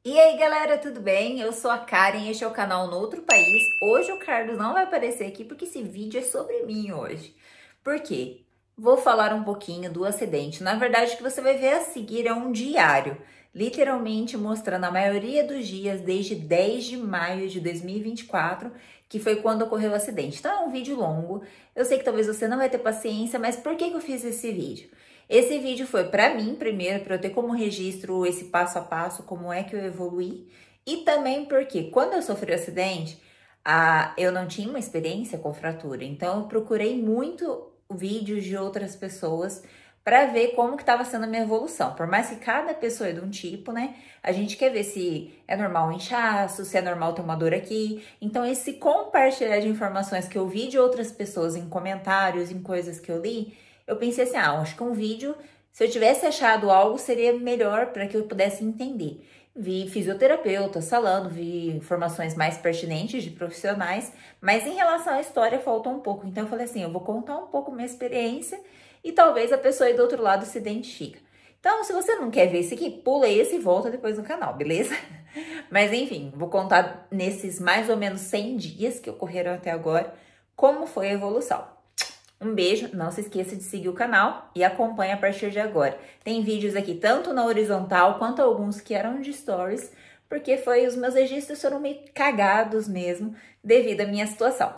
E aí galera, tudo bem? Eu sou a Karen, este é o canal No Outro País. Hoje o Carlos não vai aparecer aqui porque esse vídeo é sobre mim hoje. Por quê? Vou falar um pouquinho do acidente. Na verdade, o que você vai ver a seguir é um diário, literalmente mostrando a maioria dos dias desde 10 de maio de 2024, que foi quando ocorreu o acidente. Então é um vídeo longo, eu sei que talvez você não vai ter paciência, mas por que eu fiz esse vídeo? Esse vídeo foi para mim, primeiro, para eu ter como registro esse passo a passo, como é que eu evoluí. E também porque quando eu sofri o acidente, eu não tinha uma experiência com fratura. Então eu procurei muito vídeos de outras pessoas para ver como que estava sendo a minha evolução. Por mais que cada pessoa é de um tipo, né? A gente quer ver se é normal um inchaço, se é normal ter uma dor aqui. Então esse compartilhar de informações que eu vi de outras pessoas em comentários, em coisas que eu li, eu pensei assim, acho que um vídeo, se eu tivesse achado algo, seria melhor para que eu pudesse entender. Vi fisioterapeutas falando, vi informações mais pertinentes de profissionais, mas em relação à história faltou um pouco. Então eu falei assim, eu vou contar um pouco minha experiência e talvez a pessoa aí do outro lado se identifique. Então, se você não quer ver esse aqui, pula esse e volta depois no canal, beleza? Mas enfim, vou contar nesses mais ou menos 100 dias que ocorreram até agora, como foi a evolução. Um beijo, não se esqueça de seguir o canal e acompanhe a partir de agora. Tem vídeos aqui tanto na horizontal quanto alguns que eram de stories, porque os meus registros foram meio cagados mesmo devido à minha situação.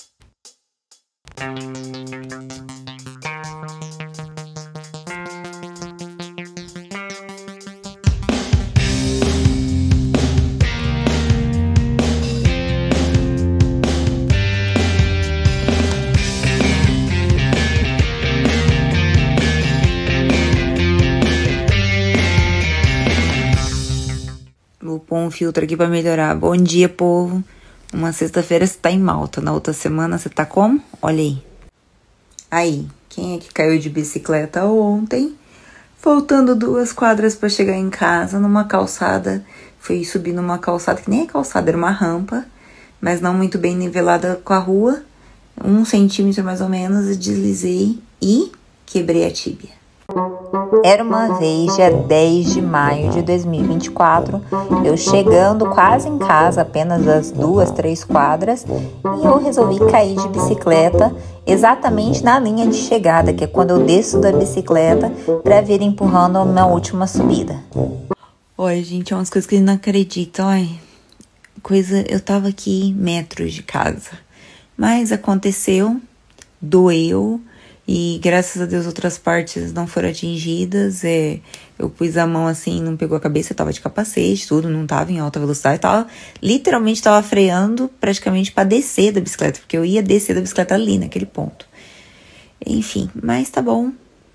Vou pôr um filtro aqui pra melhorar. Bom dia, povo. Uma sexta-feira você tá em Malta. Na outra semana você tá como? Olha aí. Aí, quem é que caiu de bicicleta ontem? Faltando 2 quadras pra chegar em casa, numa calçada. Fui subir numa calçada, que nem é calçada, era uma rampa. Mas não muito bem nivelada com a rua. 1 centímetro mais ou menos, e deslizei e quebrei a tíbia. Era uma vez, dia 10 de maio de 2024, eu chegando quase em casa, apenas as 2, 3 quadras, e eu resolvi cair de bicicleta exatamente na linha de chegada, que é quando eu desço da bicicleta para vir empurrando a minha última subida. Olha, gente, é umas coisas que eu não acredito, olha. Eu tava aqui metros de casa, mas aconteceu, doeu. E graças a Deus outras partes não foram atingidas, eu pus a mão assim, não pegou a cabeça, eu tava de capacete, tudo, não tava em alta velocidade, literalmente tava freando praticamente pra descer da bicicleta, porque eu ia descer da bicicleta ali, naquele ponto. Enfim, mas tá bom.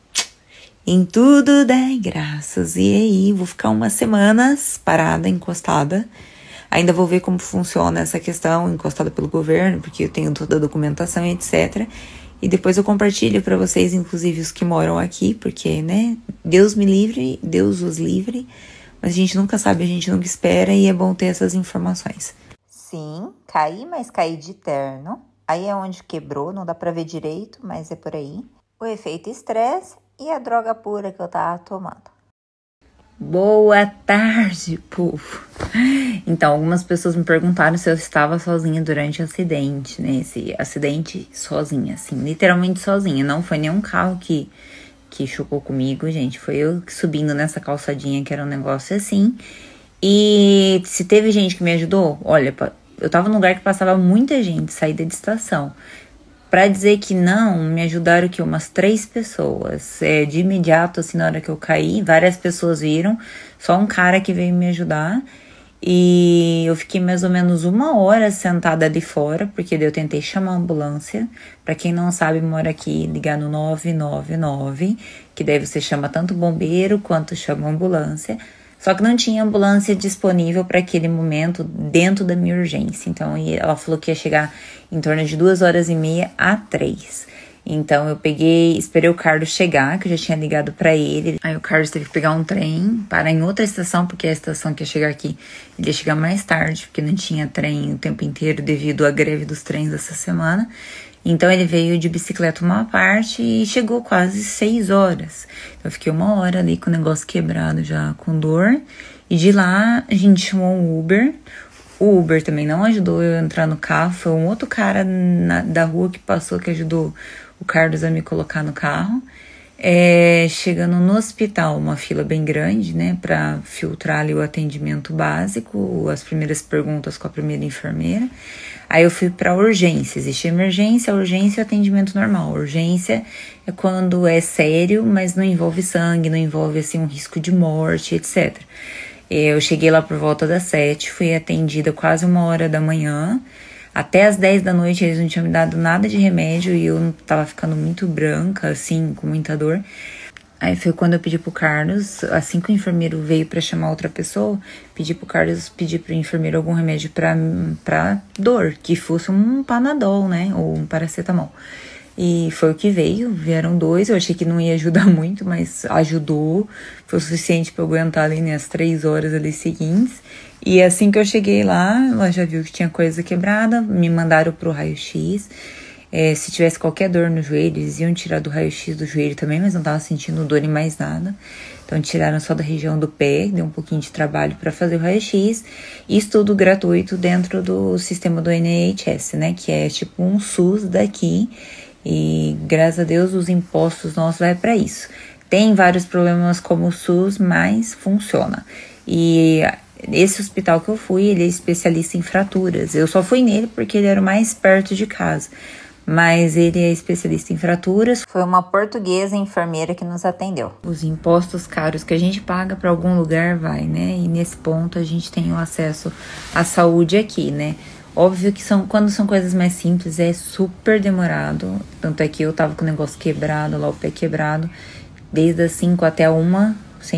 Em tudo dai graças, e aí vou ficar umas semanas parada, encostada. Ainda vou ver como funciona essa questão, encostada pelo governo, porque eu tenho toda a documentação e etc., e depois eu compartilho para vocês, inclusive os que moram aqui, porque, né, Deus me livre, Deus os livre, mas a gente nunca sabe, a gente nunca espera e é bom ter essas informações. Sim, caí, mas caí de terno. Aí é onde quebrou, não dá pra ver direito, mas é por aí. O efeito estresse e a droga pura que eu tava tomando. Boa tarde, povo! Então, algumas pessoas me perguntaram se eu estava sozinha durante o acidente, né? Esse acidente sozinha, assim, literalmente sozinha. Não foi nenhum carro que chocou comigo, gente. Foi eu subindo nessa calçadinha, que era um negócio assim. E se teve gente que me ajudou, olha, eu tava num lugar que passava muita gente, saída de estação. Pra dizer que não, me ajudaram aqui umas 3 pessoas. De imediato, assim, na hora que eu caí, várias pessoas viram. Só um cara que veio me ajudar. E eu fiquei mais ou menos 1 hora sentada ali fora, porque daí eu tentei chamar a ambulância. Pra quem não sabe, mora aqui, ligar no 999, que daí você chama tanto o bombeiro quanto chama a ambulância. Só que não tinha ambulância disponível para aquele momento dentro da minha urgência. Então, ela falou que ia chegar em torno de 2h30 a 3. Então, eu esperei o Carlos chegar, que eu já tinha ligado para ele. Aí o Carlos teve que pegar um trem, parar em outra estação, porque a estação que ia chegar aqui, ele ia chegar mais tarde, porque não tinha trem o tempo inteiro devido à greve dos trens essa semana. Então, ele veio de bicicleta uma parte e chegou quase 6 horas. Então, eu fiquei 1 hora ali com o negócio quebrado já com dor. E de lá a gente chamou um Uber. O Uber também não ajudou eu a entrar no carro. Foi um outro cara da rua que passou que ajudou o Carlos a me colocar no carro. Chegando no hospital, uma fila bem grande, né, para filtrar ali o atendimento básico, as primeiras perguntas com a primeira enfermeira. Aí eu fui para urgência. Existe emergência, urgência e atendimento normal. Urgência é quando é sério, mas não envolve sangue, não envolve assim um risco de morte, etc. Eu cheguei lá por volta das 7, fui atendida quase 1h da manhã. Até as 10 da noite eles não tinham me dado nada de remédio e eu tava ficando muito branca, assim, com muita dor. Aí foi quando eu pedi pro Carlos, assim que o enfermeiro veio pra chamar outra pessoa, pedi pro Carlos pedir pro enfermeiro algum remédio pra dor, que fosse um Panadol, né, ou um paracetamol. E foi o que veio, vieram 2, eu achei que não ia ajudar muito, mas ajudou, foi o suficiente pra eu aguentar ali nas 3 horas ali seguintes. E assim que eu cheguei lá, ela já viu que tinha coisa quebrada, me mandaram pro raio-x. Se tivesse qualquer dor no joelho, eles iam tirar do raio-x do joelho também, mas não tava sentindo dor em mais nada. Então tiraram só da região do pé, deu um pouquinho de trabalho para fazer o raio-x. Isso tudo gratuito dentro do sistema do NHS, né, que é tipo um SUS daqui. E graças a Deus os impostos nossos vai para isso. Tem vários problemas como o SUS, mas funciona. E esse hospital que eu fui, ele é especialista em fraturas. Eu só fui nele porque ele era o mais perto de casa. Mas ele é especialista em fraturas. Foi uma portuguesa enfermeira que nos atendeu. Os impostos caros que a gente paga para algum lugar vai, né? E nesse ponto a gente tem o acesso à saúde aqui, né? Óbvio que quando são coisas mais simples é super demorado. Tanto é que eu tava com o negócio quebrado, lá o pé quebrado, desde as 5 até a 1,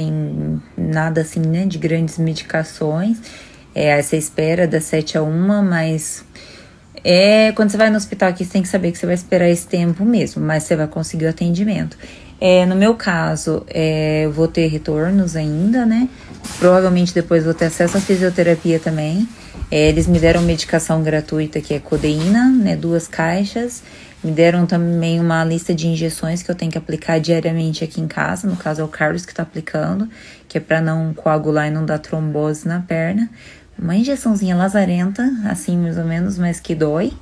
sem nada assim, né, de grandes medicações. Essa espera das 7 a 1, mas quando você vai no hospital aqui, você tem que saber que você vai esperar esse tempo mesmo, mas você vai conseguir o atendimento. No meu caso, eu vou ter retornos ainda, né? Provavelmente depois vou ter acesso à fisioterapia também. Eles me deram medicação gratuita, que é codeína, né? 2 caixas. Me deram também uma lista de injeções que eu tenho que aplicar diariamente aqui em casa. No caso, é o Carlos que tá aplicando, que é para não coagular e não dar trombose na perna. Uma injeçãozinha lazarenta, assim mais ou menos, mas que dói.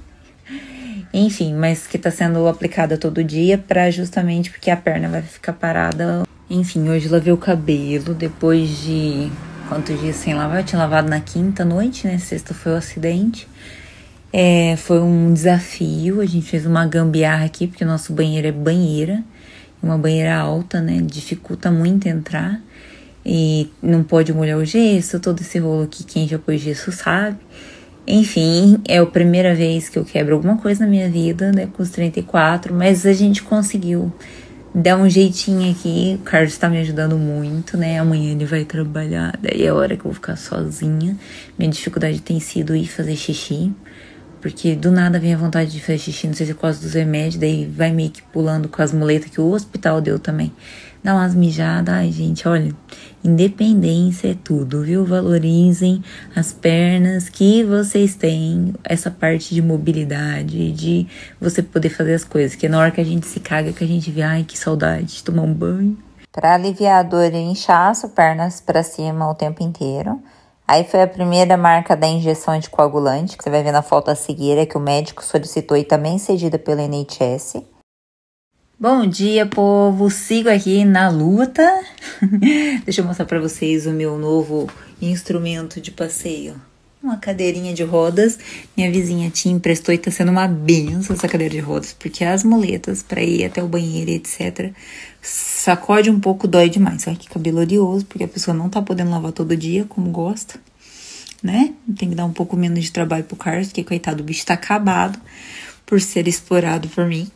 Enfim, mas que tá sendo aplicada todo dia justamente porque a perna vai ficar parada. Enfim, hoje lavei o cabelo depois de quantos dias sem lavar? Eu tinha lavado na quinta noite, né? Sexta foi o acidente. Foi um desafio, a gente fez uma gambiarra aqui, porque o nosso banheiro é banheira. Uma banheira alta, né? Dificulta muito entrar. E não pode molhar o gesso, todo esse rolo aqui, quem já pôs gesso sabe. Enfim, é a primeira vez que eu quebro alguma coisa na minha vida, né, com os 34, mas a gente conseguiu dar um jeitinho aqui. O Carlos tá me ajudando muito, né, amanhã ele vai trabalhar, daí é a hora que eu vou ficar sozinha. Minha dificuldade tem sido ir fazer xixi, porque do nada vem a vontade de fazer xixi, não sei se é por causa dos remédios, daí vai meio que pulando com as muletas que o hospital deu também. Dá umas mijadas, ai gente, olha, independência é tudo, viu? Valorizem as pernas que vocês têm, essa parte de mobilidade, de você poder fazer as coisas, que na hora que a gente se caga, que a gente vê, ai, que saudade de tomar um banho. Para aliviar a dor e inchaço, pernas para cima o tempo inteiro. Aí foi a primeira marca da injeção anticoagulante, que você vai ver na foto a seguir, que o médico solicitou e também cedida pela NHS. Bom dia, povo! Sigo aqui na luta. Deixa eu mostrar pra vocês o meu novo instrumento de passeio. Uma cadeirinha de rodas. Minha vizinha Tim emprestou e tá sendo uma benção essa cadeira de rodas, porque as muletas pra ir até o banheiro, etc., sacode um pouco, dói demais. Olha que cabelo odioso, porque a pessoa não tá podendo lavar todo dia, como gosta, né? Tem que dar um pouco menos de trabalho pro Carlos, porque coitado, o bicho tá acabado por ser explorado por mim.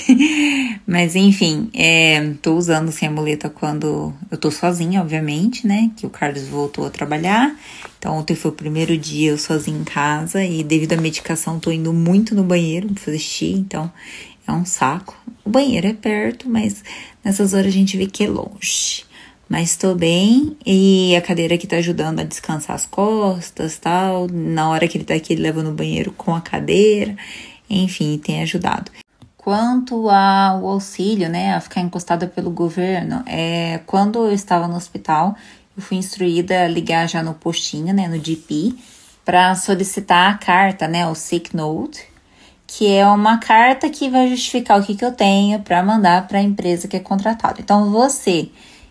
Mas enfim, tô usando assim a muleta quando eu tô sozinha, obviamente, né? Que o Carlos voltou a trabalhar. Então ontem foi o primeiro dia eu sozinha em casa e devido à medicação tô indo muito no banheiro pra fazer xixi, então é um saco. O banheiro é perto, mas nessas horas a gente vê que é longe. Mas tô bem e a cadeira aqui tá ajudando a descansar as costas e tal. Na hora que ele tá aqui, ele leva no banheiro com a cadeira. Enfim, tem ajudado. Quanto ao auxílio, né, a ficar encostada pelo governo, quando eu estava no hospital, eu fui instruída a ligar já no postinho, né, no GP, para solicitar a carta, né, o Sick Note, que é uma carta que vai justificar o que eu tenho para mandar para a empresa que é contratada. Então, você,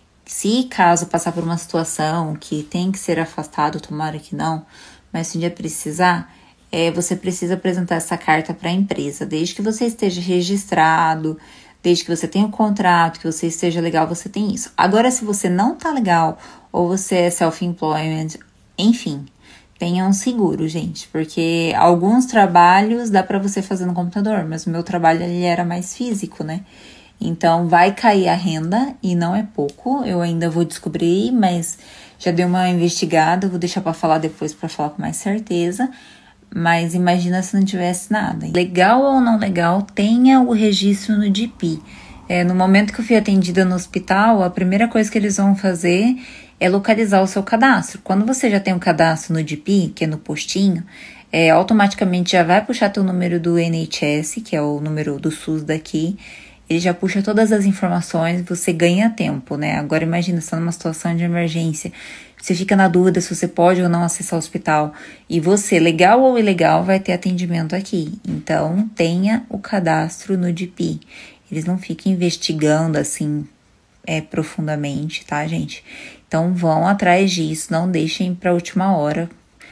se caso passar por uma situação que tem que ser afastado, tomara que não, mas se um dia precisar, você precisa apresentar essa carta para a empresa, desde que você esteja registrado, desde que você tenha um contrato, que você esteja legal, você tem isso. Agora, se você não tá legal, ou você é self-employment, enfim, tenha um seguro, gente, porque alguns trabalhos dá para você fazer no computador, mas o meu trabalho ele era mais físico, né? Então, vai cair a renda e não é pouco, eu ainda vou descobrir, mas já dei uma investigada, vou deixar para falar depois para falar com mais certeza. Mas imagina se não tivesse nada. Legal ou não legal, tenha o registro no GP. No momento que eu fui atendida no hospital, a primeira coisa que eles vão fazer é localizar o seu cadastro. Quando você já tem um cadastro no GP, que é no postinho, automaticamente já vai puxar teu número do NHS, que é o número do SUS daqui. Ele já puxa todas as informações, você ganha tempo, né? Agora imagina, você tá numa situação de emergência, você fica na dúvida se você pode ou não acessar o hospital. E você, legal ou ilegal, vai ter atendimento aqui. Então, tenha o cadastro no GP. Eles não ficam investigando assim profundamente, tá, gente? Então, vão atrás disso, não deixem pra última hora.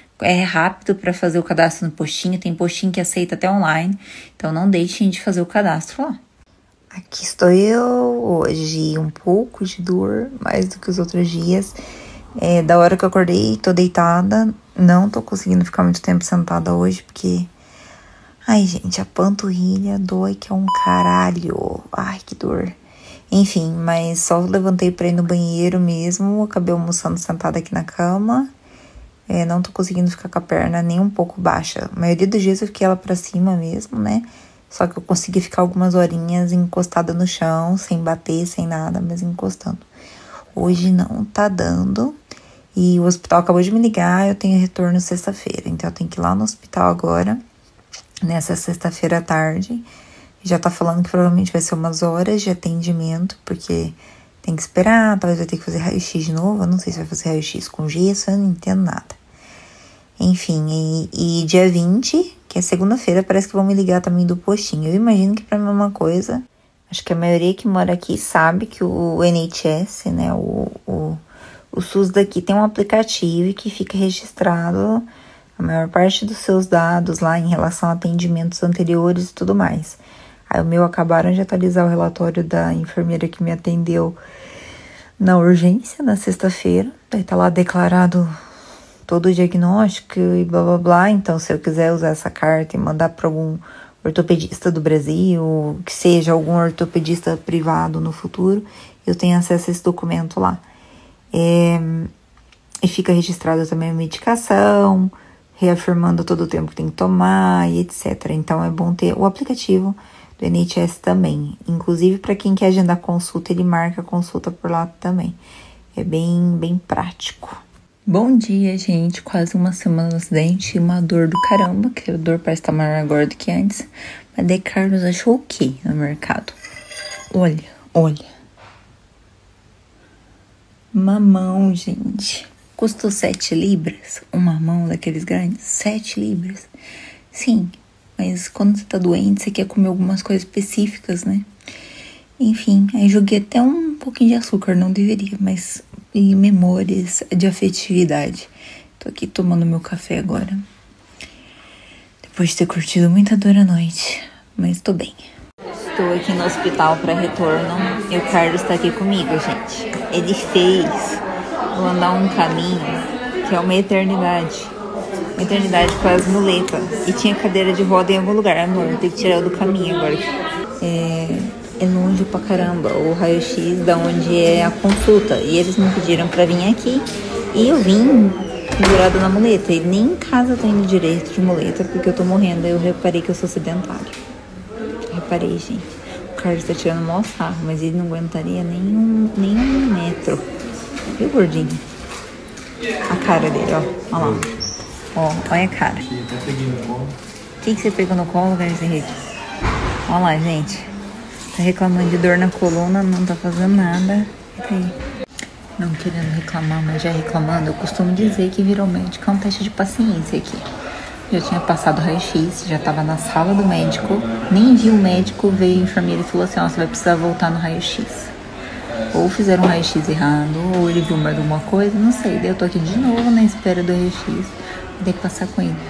É rápido para fazer o cadastro no postinho, tem postinho que aceita até online. Então, não deixem de fazer o cadastro lá. Aqui estou eu hoje, um pouco de dor, mais do que os outros dias. Da hora que eu acordei, tô deitada, não tô conseguindo ficar muito tempo sentada hoje, porque... Ai, gente, a panturrilha dói que é um caralho. Ai, que dor. Enfim, mas só levantei pra ir no banheiro mesmo, acabei almoçando sentada aqui na cama. Não tô conseguindo ficar com a perna nem um pouco baixa. A maioria dos dias eu fiquei ela pra cima mesmo, né? Só que eu consegui ficar algumas horinhas encostada no chão, sem bater, sem nada, mas encostando. Hoje não tá dando. E o hospital acabou de me ligar, eu tenho retorno sexta-feira. Então eu tenho que ir lá no hospital agora, nessa sexta-feira à tarde. Já tá falando que provavelmente vai ser umas horas de atendimento, porque tem que esperar, talvez vai ter que fazer raio-x de novo. Eu não sei se vai fazer raio-x com gesso, eu não entendo nada. Enfim, e dia 20, que é segunda-feira, parece que vão me ligar também do postinho. Eu imagino que pra mim é uma coisa. Acho que a maioria que mora aqui sabe que o NHS, né, o SUS daqui tem um aplicativo que fica registrado a maior parte dos seus dados lá em relação a atendimentos anteriores e tudo mais. Aí o meu acabaram de atualizar o relatório da enfermeira que me atendeu na urgência na sexta-feira. Daí tá lá declarado todo o diagnóstico e blá blá blá. Então, se eu quiser usar essa carta e mandar para algum ortopedista do Brasil, que seja algum ortopedista privado no futuro, eu tenho acesso a esse documento lá. E fica registrado também a medicação, reafirmando todo o tempo que tem que tomar e etc. Então, é bom ter o aplicativo do NHS também. Inclusive, para quem quer agendar consulta, ele marca a consulta por lá também. É bem prático. Bom dia, gente. Quase uma semana no acidente e uma dor do caramba, que a dor parece estar maior agora do que antes. Mas daí Carlos achou o quê no mercado? Olha. Mamão, gente. Custou 7 libras. Um mamão daqueles grandes, 7 libras. Sim, mas quando você tá doente, você quer comer algumas coisas específicas, né? Enfim, aí joguei até um pouquinho de açúcar, não deveria, mas... E memórias de afetividade. Tô aqui tomando meu café agora. Depois de ter curtido muita dor à noite. Mas tô bem. Estou aqui no hospital para retorno. E o Carlos tá aqui comigo, gente. Ele fez eu andar um caminho que é uma eternidade. Uma eternidade com as muletas. E tinha cadeira de roda em algum lugar. Amor, vou ter que tirar ela do caminho agora. É longe pra caramba o raio-x da onde é a consulta. E eles me pediram pra vir aqui. E eu vim pendurada na muleta. E nem em casa eu tô indo direito de muleta, porque eu tô morrendo. Eu reparei que eu sou sedentária. Reparei, gente. O Carlos tá tirando o maior sarro, mas ele não aguentaria nem um metro. Viu, gordinho? A cara dele, ó. Olha lá. Ó, olha a cara. O que você pegou no colo, Carlos Henrique? Olha lá, gente. Tá reclamando de dor na coluna, não tá fazendo nada. Não querendo reclamar, mas já reclamando, eu costumo dizer que vir ao médico é um teste de paciência aqui. Já tinha passado raio-x, já tava na sala do médico, nem vi o médico, veio a enfermeira e falou assim, ó, você vai precisar voltar no raio-x. Ou fizeram um raio-x errado, ou ele viu mais alguma coisa, não sei. Daí eu tô aqui de novo na espera do raio-x, daí passar com ele.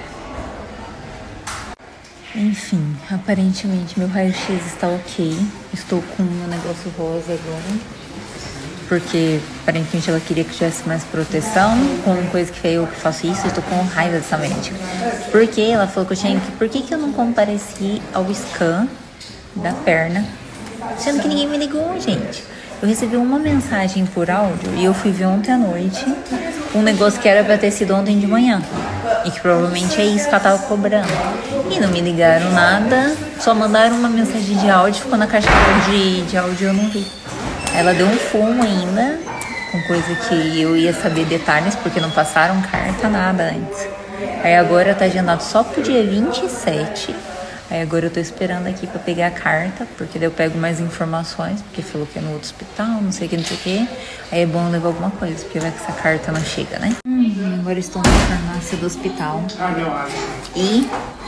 Enfim, aparentemente meu raio-x está ok. Estou com um negócio rosa agora. Porque aparentemente ela queria que tivesse mais proteção, com coisa que eu que faço isso, eu tô com raiva dessa médica. Porque ela falou que eu tinha que... Por que eu não compareci ao scan da perna? Sendo que ninguém me ligou, gente. Eu recebi uma mensagem por áudio e eu fui ver ontem à noite um negócio que era pra ter sido ontem de manhã. E que provavelmente é isso que ela tava cobrando. E não me ligaram nada, só mandaram uma mensagem de áudio, ficou na caixa de áudio e eu não vi. Ela deu um fumo ainda, com coisa que eu ia saber detalhes, porque não passaram carta, nada antes. Aí agora tá agendado só pro dia 27. Aí agora eu tô esperando aqui pra pegar a carta, porque daí eu pego mais informações, porque falou que é no outro hospital, não sei o que, não sei o que. Aí é bom levar alguma coisa, porque vai que essa carta não chega, né? Agora estou na farmácia do hospital. E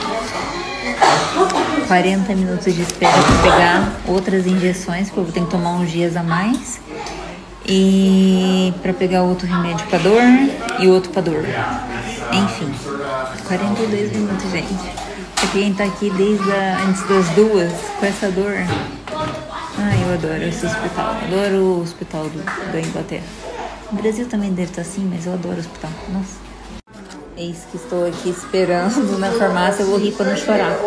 40 minutos de espera para pegar outras injeções, porque eu tenho que tomar uns dias a mais. E para pegar outro remédio para dor e outro para dor. Enfim, 42 minutos, gente. Pra quem tá aqui desde antes das 2 com essa dor. Ai, eu adoro esse hospital. Adoro o hospital da Inglaterra. O Brasil também deve estar assim, mas eu adoro o hospital. Nossa. Eis que estou aqui esperando na farmácia, eu vou rir pra não chorar.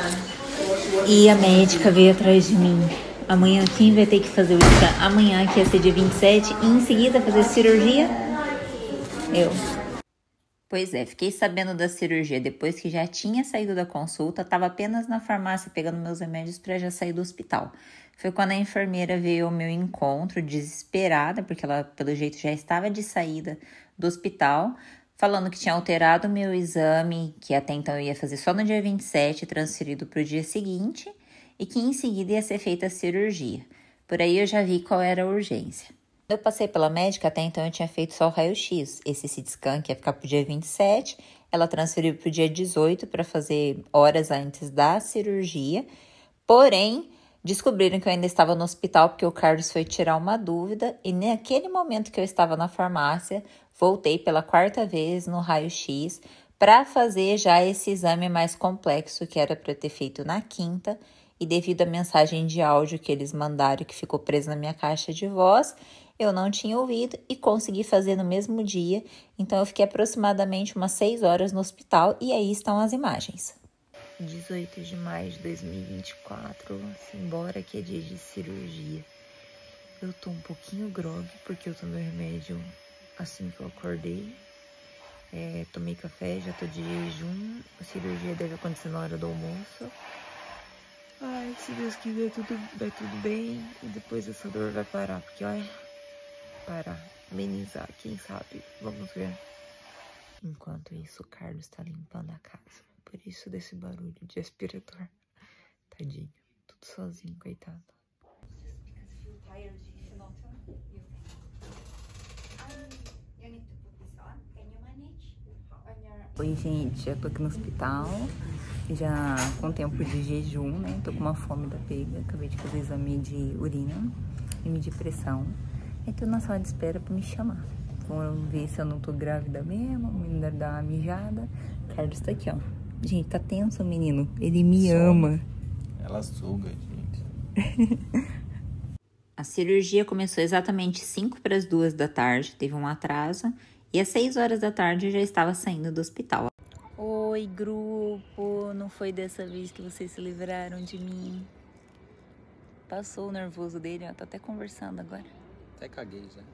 E a médica veio atrás de mim. Amanhã quem vai ter que fazer o scan? Amanhã, que ia ser dia 27, e em seguida fazer cirurgia? Eu. Pois é, fiquei sabendo da cirurgia depois que já tinha saído da consulta, tava apenas na farmácia pegando meus remédios para já sair do hospital. Foi quando a enfermeira veio ao meu encontro, desesperada, porque ela, pelo jeito, já estava de saída do hospital, falando que tinha alterado o meu exame, que até então eu ia fazer só no dia 27, transferido para o dia seguinte, e que em seguida ia ser feita a cirurgia. Por aí eu já vi qual era a urgência. Eu passei pela médica, até então eu tinha feito só o raio-x. Esse CT scan que ia ficar pro dia 27, ela transferiu pro dia 18 para fazer horas antes da cirurgia. Porém, descobriram que eu ainda estava no hospital porque o Carlos foi tirar uma dúvida e naquele momento que eu estava na farmácia, voltei pela 4ª vez no raio-x para fazer já esse exame mais complexo que era para ter feito na 5ª. E devido à mensagem de áudio que eles mandaram que ficou presa na minha caixa de voz, eu não tinha ouvido e consegui fazer no mesmo dia. Então eu fiquei aproximadamente umas 6 horas no hospital e aí estão as imagens. 18 de maio de 2024, embora que é dia de cirurgia. Eu tô um pouquinho grogue porque eu tomei remédio assim que eu acordei. Tomei café, já tô de jejum. A cirurgia deve acontecer na hora do almoço. Ai, se Deus quiser, vai tudo bem. E depois essa dor vai parar, porque olha, parar, amenizar, quem sabe, vamos ver. Enquanto isso, o Carlos tá limpando a casa. Por isso desse barulho de aspirador. Tadinho, tudo sozinho, coitado. Oi, gente, já tô aqui no hospital. Já com tempo de jejum, né? Tô com uma fome da pega. Acabei de fazer exame de urina e medir pressão. E tô na sala de espera pra me chamar. Vamos ver se eu não tô grávida mesmo. A menina dá uma mijada. O Carlos tá aqui, ó. Gente, tá tenso o menino. Ele me ama. Ela suga, gente. A cirurgia começou exatamente 5 para as 2 da tarde. Teve um atraso. E às 6 horas da tarde eu já estava saindo do hospital. Oi, grupo! Não foi dessa vez que vocês se livraram de mim. Passou o nervoso dele, ó. Tá até conversando agora. Até caguei já.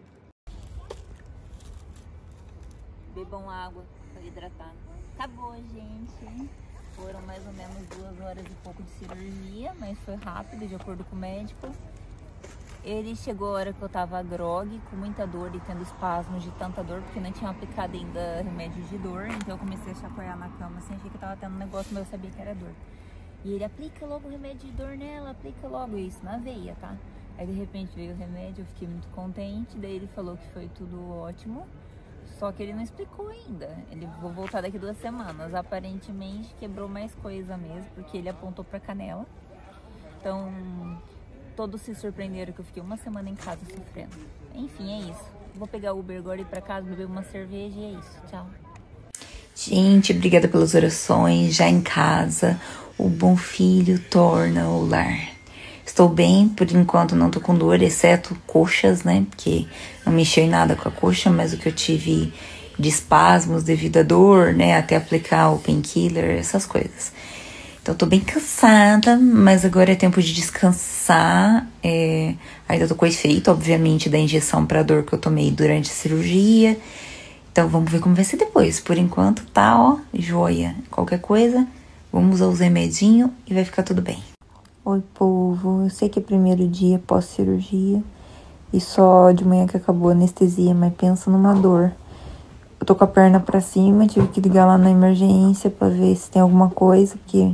Bebam água para hidratar. Acabou, gente. Foram mais ou menos 2 horas e pouco de cirurgia, mas foi rápido, de acordo com o médico. Ele chegou a hora que eu tava grogue, com muita dor e tendo espasmos de tanta dor, porque não tinha aplicado ainda remédio de dor. Então eu comecei a chacoalhar na cama, assim, achei que eu tava tendo um negócio, mas eu sabia que era dor. E ele, aplica logo o remédio de dor nela, aplica logo isso, na veia, tá? Aí de repente veio o remédio, eu fiquei muito contente, daí ele falou que foi tudo ótimo, só que ele não explicou ainda. Ele vou voltar daqui 2 semanas, aparentemente quebrou mais coisa mesmo, porque ele apontou pra canela. Então, todos se surpreenderam que eu fiquei 1 semana em casa sofrendo. Enfim, é isso. Vou pegar o Uber agora, ir pra casa, beber uma cerveja e é isso. Tchau. Gente, obrigada pelas orações, já em casa. O bom filho torna o lar. Estou bem, por enquanto não tô com dor, exceto coxas, né? Porque não mexeu em nada com a coxa, mas o que eu tive de espasmos devido à dor, né? Até aplicar o painkiller, essas coisas. Então tô bem cansada, mas agora é tempo de descansar. Ainda tô com efeito, obviamente, da injeção pra dor que eu tomei durante a cirurgia. Então vamos ver como vai ser depois. Por enquanto tá, ó, joia. Qualquer coisa, vamos usar os remedinhos e vai ficar tudo bem. Oi, povo. Eu sei que é primeiro dia pós-cirurgia e só de manhã que acabou a anestesia, mas pensa numa dor. Eu tô com a perna pra cima, tive que ligar lá na emergência pra ver se tem alguma coisa, porque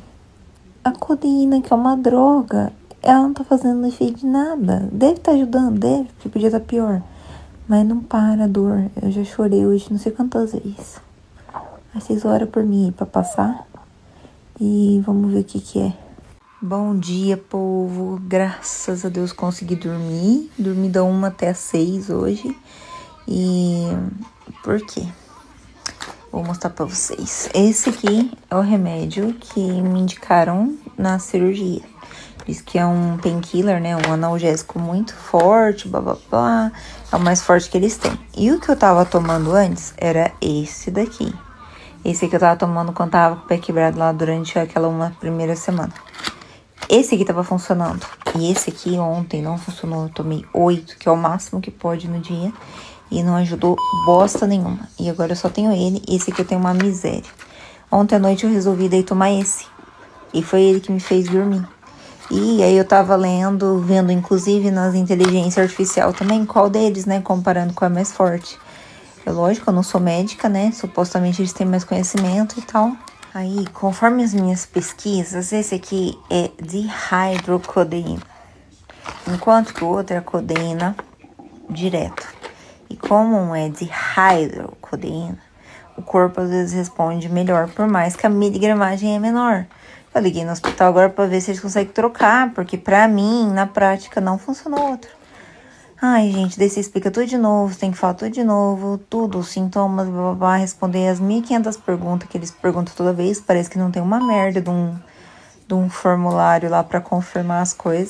a codeína, que é uma droga, ela não tá fazendo efeito de nada. Deve tá ajudando, deve, porque podia estar pior. Mas não para a dor. Eu já chorei hoje não sei quantas vezes. Aí vocês oram por mim aí pra passar e vamos ver o que é. Bom dia, povo. Graças a Deus consegui dormir. Dormi da 1 até as 6 hoje. E por quê? Vou mostrar pra vocês. Esse aqui é o remédio que me indicaram na cirurgia. Diz que é um painkiller, né? Um analgésico muito forte, blá, blá, blá. É o mais forte que eles têm. E o que eu tava tomando antes era esse daqui. Esse aqui eu tava tomando quando tava com o pé quebrado lá durante aquela primeira semana. Esse aqui tava funcionando. E esse aqui ontem não funcionou. Eu tomei 8, que é o máximo que pode no dia. E não ajudou bosta nenhuma. E agora eu só tenho ele. Esse aqui eu tenho uma miséria. Ontem à noite eu resolvi daí tomar esse. E foi ele que me fez dormir. E aí eu tava vendo inclusive nas inteligência artificial também, qual deles, né? Comparando com a mais forte. Lógico, eu não sou médica, né? Supostamente eles têm mais conhecimento e tal. Aí, conforme as minhas pesquisas, esse aqui é de hidrocodeína. Enquanto que o outro é codeína direto. E como um é de hidrocodeína, o corpo às vezes responde melhor, por mais que a miligramagem é menor. Eu liguei no hospital agora pra ver se eles conseguem trocar, porque pra mim, na prática, não funcionou outro. Ai, gente, daí você explica tudo de novo, você tem que falar tudo de novo, tudo, os sintomas, blá, blá, blá, responder as 1.500 perguntas que eles perguntam toda vez. Parece que não tem uma merda de um formulário lá pra confirmar as coisas.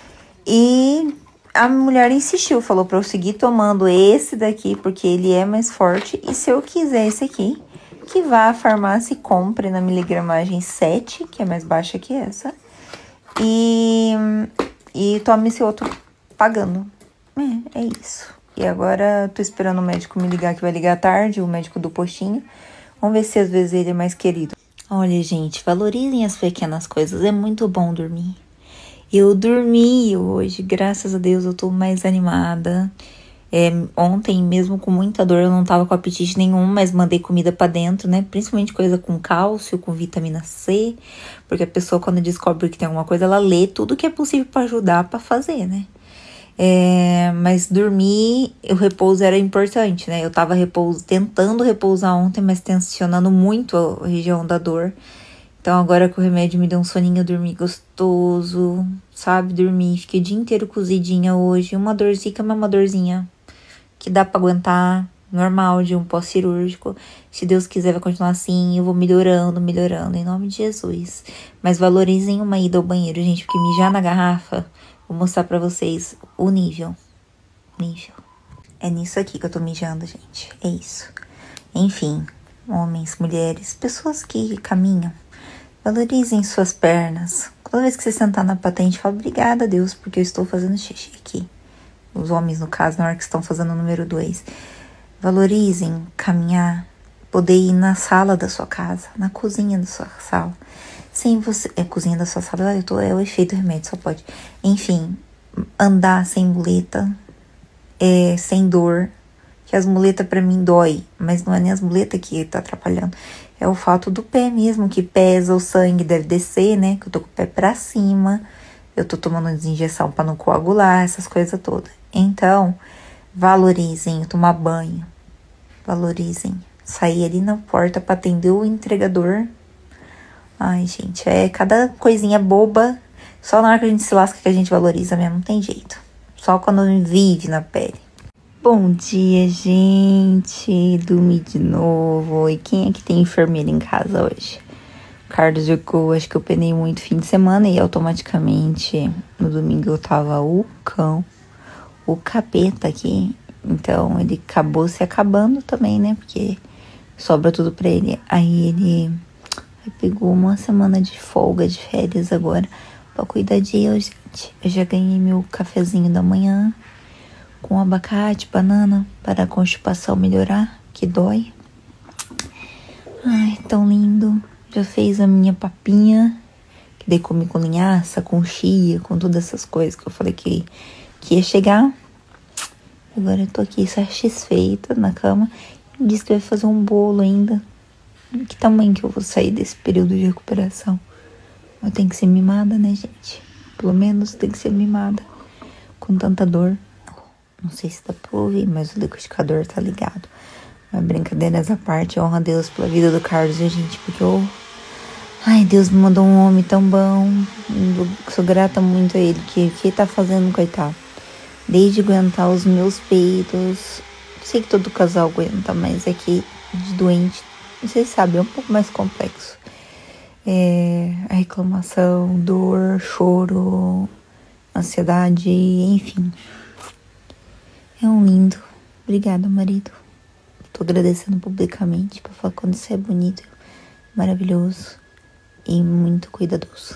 E a mulher insistiu, falou pra eu seguir tomando esse daqui, porque ele é mais forte. E se eu quiser esse aqui, que vá à farmácia e compre na miligramagem 7, que é mais baixa que essa. E tome esse outro pagando. É isso. E agora tô esperando o médico me ligar, que vai ligar à tarde, o médico do postinho. Vamos ver se às vezes ele é mais querido. Olha, gente, valorizem as pequenas coisas. É muito bom dormir. Eu dormi hoje, graças a Deus eu tô mais animada. Ontem, mesmo com muita dor, eu não tava com apetite nenhum, mas mandei comida pra dentro, né? Principalmente coisa com cálcio, com vitamina C. Porque a pessoa, quando descobre que tem alguma coisa, ela lê tudo que é possível pra ajudar pra fazer, né? Mas dormir, o repouso era importante, né? Eu tava tentando repousar ontem, mas tensionando muito a região da dor. Então agora que o remédio me deu um soninho, eu dormi gostoso, sabe? Dormi, fiquei o dia inteiro cozidinha hoje. Uma dorzinha, mas uma dorzinha que dá pra aguentar, normal, de um pós-cirúrgico. Se Deus quiser, vai continuar assim, eu vou melhorando, em nome de Jesus. Mas valorizem uma ida ao banheiro, gente, porque mijar na garrafa... Vou mostrar pra vocês o nível. É nisso aqui que eu tô mijando, gente. É isso. Enfim, homens, mulheres, pessoas que caminham, valorizem suas pernas. Toda vez que você sentar na patente, fala obrigada a Deus, porque eu estou fazendo xixi aqui. Os homens, no caso, na hora que estão fazendo o número 2. Valorizem caminhar, poder ir na sala da sua casa, na cozinha da sua sala. Sem você... cozinha da sua sala, é o efeito do remédio, só pode. Enfim, andar sem muleta, sem dor. Que as muletas pra mim dói, mas não é nem as muletas que tá atrapalhando. É o fato do pé mesmo, que pesa, o sangue deve descer, né? Que eu tô com o pé pra cima. Eu tô tomando injeção pra não coagular, essas coisas todas. Então, valorizem tomar banho. Valorizem. Sair ali na porta pra atender o entregador. Ai, gente, cada coisinha boba. Só na hora que a gente se lasca que a gente valoriza mesmo, não tem jeito. Só quando vive na pele. Bom dia, gente. Dormi de novo. E quem é que tem enfermeira em casa hoje? O Carlos jogou, acho que eu penei muito fim de semana e automaticamente no domingo eu tava o cão, o capeta aqui. Então ele acabou se acabando também, né? Porque sobra tudo pra ele. Aí ele pegou uma semana de folga, de férias agora, pra cuidar de eu, gente. Eu já ganhei meu cafezinho da manhã com abacate, banana, para a constipação melhorar, que dói. Ai, tão lindo. Já fez a minha papinha, que daí comi com linhaça, com chia, com todas essas coisas que eu falei que ia chegar. Agora eu tô aqui satisfeita na cama. Ele disse que vai fazer um bolo ainda. Que tamanho que eu vou sair desse período de recuperação? Eu tenho que ser mimada, né, gente? Pelo menos tem que ser mimada. Com tanta dor. Não sei se dá pra ouvir, mas o liquidificador tá ligado. Mas brincadeiras à parte, honra a Deus pela vida do Carlos, gente? Porque ai, Deus me mandou um homem tão bom. Eu sou grata muito a ele. Que ele tá fazendo, coitado? Desde aguentar os meus peitos. Sei que todo casal aguenta, mas é que de doente, vocês sabem, é um pouco mais complexo. A reclamação, dor, choro, ansiedade, enfim. É um lindo. Obrigada, marido. Tô agradecendo publicamente pra falar quando você é bonito, maravilhoso e muito cuidadoso.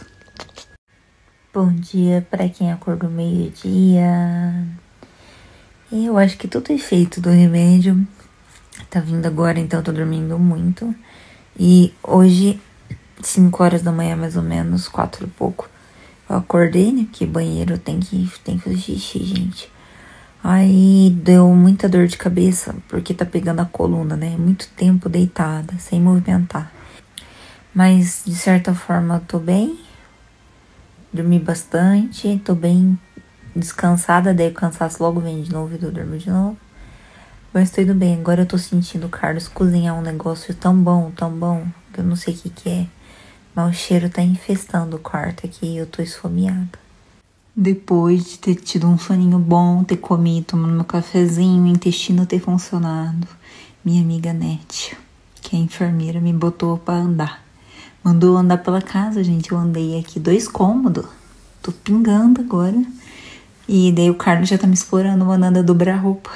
Bom dia pra quem acordou meio-dia. Eu acho que todo efeito do remédio tá vindo agora, então eu tô dormindo muito. E hoje, 5 horas da manhã mais ou menos, 4 e pouco, eu acordei, né? Porque banheiro tem que fazer xixi, gente. Aí deu muita dor de cabeça, porque tá pegando a coluna, né? Muito tempo deitada, sem movimentar. Mas, de certa forma, eu tô bem. Dormi bastante, tô bem descansada. Daí o cansaço logo vem de novo e eu durmo de novo. Mas tô indo bem. Agora eu tô sentindo o Carlos cozinhar um negócio tão bom, que eu não sei o que é. Mas o cheiro tá infestando o quarto aqui e eu tô esfomeada. Depois de ter tido um soninho bom, ter comido, tomando meu cafezinho, o intestino ter funcionado, minha amiga Nete, que é enfermeira, me botou pra andar. Mandou andar pela casa, gente. Eu andei aqui 2 cômodos. Tô pingando agora. E daí o Carlos já tá me explorando, mandando eu dobrar a roupa.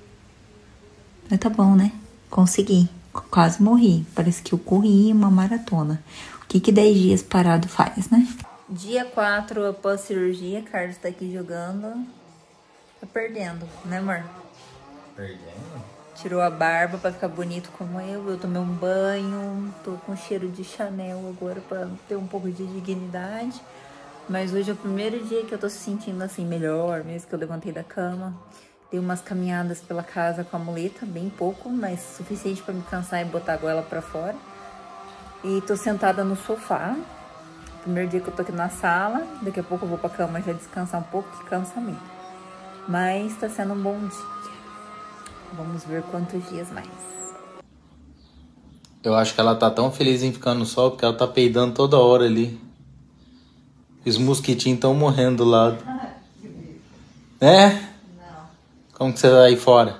Mas tá bom, né? Consegui. Quase morri. Parece que eu corri uma maratona. O que 10 dias parado faz, né? Dia 4 após cirurgia, Carlos tá aqui jogando. Tá perdendo, né, amor? Perdendo? Tirou a barba pra ficar bonito como eu tomei um banho, tô com cheiro de Chanel agora pra ter um pouco de dignidade. Mas hoje é o primeiro dia que eu tô se sentindo assim melhor, mesmo que eu levantei da cama. Dei umas caminhadas pela casa com a muleta, bem pouco, mas suficiente pra me cansar e botar a goela pra fora. E tô sentada no sofá. Primeiro dia que eu tô aqui na sala, daqui a pouco eu vou pra cama já descansar um pouco, que cansa muito. Mas tá sendo um bom dia. Vamos ver quantos dias mais. Eu acho que ela tá tão feliz em ficar no sol porque ela tá peidando toda hora ali. Os mosquitinhos estão morrendo do lado. É? Não. Como que você vai aí fora?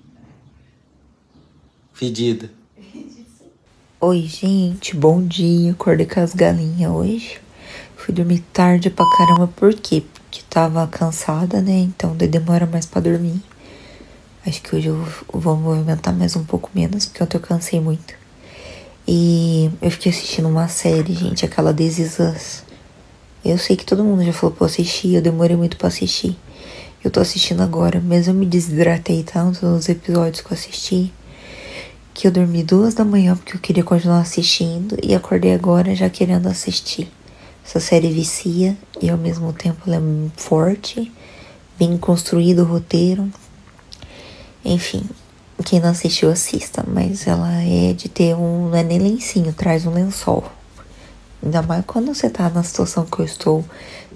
Fedida. Oi, gente, bom dia. Acordei com as galinhas hoje. Fui dormir tarde pra caramba, por quê? Porque tava cansada, né? Então demora mais pra dormir. Acho que hoje eu vou movimentar mais um pouco menos, porque ontem eu cansei muito. E eu fiquei assistindo uma série, gente, aquela This Is Us. Eu sei que todo mundo já falou pra eu assistir, eu demorei muito pra assistir. Eu tô assistindo agora, mas eu me desidratei tanto nos episódios que eu assisti, que eu dormi 2 da manhã porque eu queria continuar assistindo e acordei agora já querendo assistir. Essa série vicia e ao mesmo tempo ela é forte, bem construído o roteiro. Enfim, quem não assistiu assista, mas ela é de ter não é nem lencinho, traz um lençol. Ainda mais quando você tá na situação que eu estou,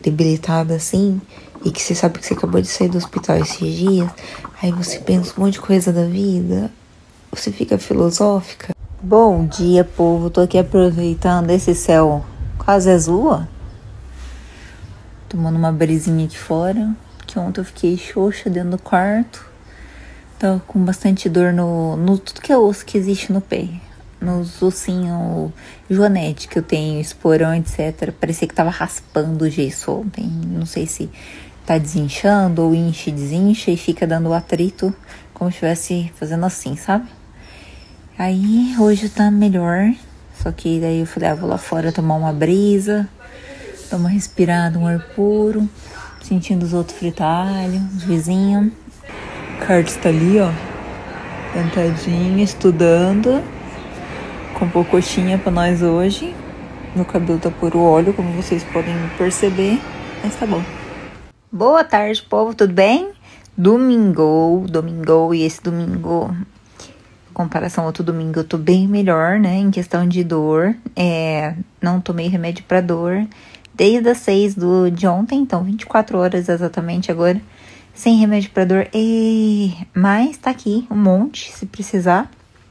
debilitada assim, e que você sabe que você acabou de sair do hospital esses dias, aí você pensa um monte de coisa da vida, você fica filosófica. Bom dia, povo, tô aqui aproveitando esse céu quase azul, ó. Tomando uma brisinha aqui fora, que ontem eu fiquei xoxa dentro do quarto. Tava com bastante dor no tudo que é osso que existe no pé. Nos ossinhos joanete que eu tenho, esporão, etc. Parecia que tava raspando o gesso ontem. Não sei se tá desinchando ou incha e desincha e fica dando atrito, como se estivesse fazendo assim, sabe? Aí hoje tá melhor. Só que daí eu falei, vou lá fora tomar uma brisa, dar uma respirada, um ar puro, sentindo os outros fritalhos, os vizinhos. O Carlos tá ali, ó, sentadinho, estudando, comprou coxinha pra nós hoje. Meu cabelo tá por óleo, como vocês podem perceber, mas tá bom. Boa tarde, povo, tudo bem? Domingo, e esse domingo, em comparação ao outro domingo, eu tô bem melhor, né, em questão de dor. Não tomei remédio pra dor desde as 6 de ontem, então 24 horas exatamente agora, sem remédio pra dor. Mas tá aqui um monte, se precisar.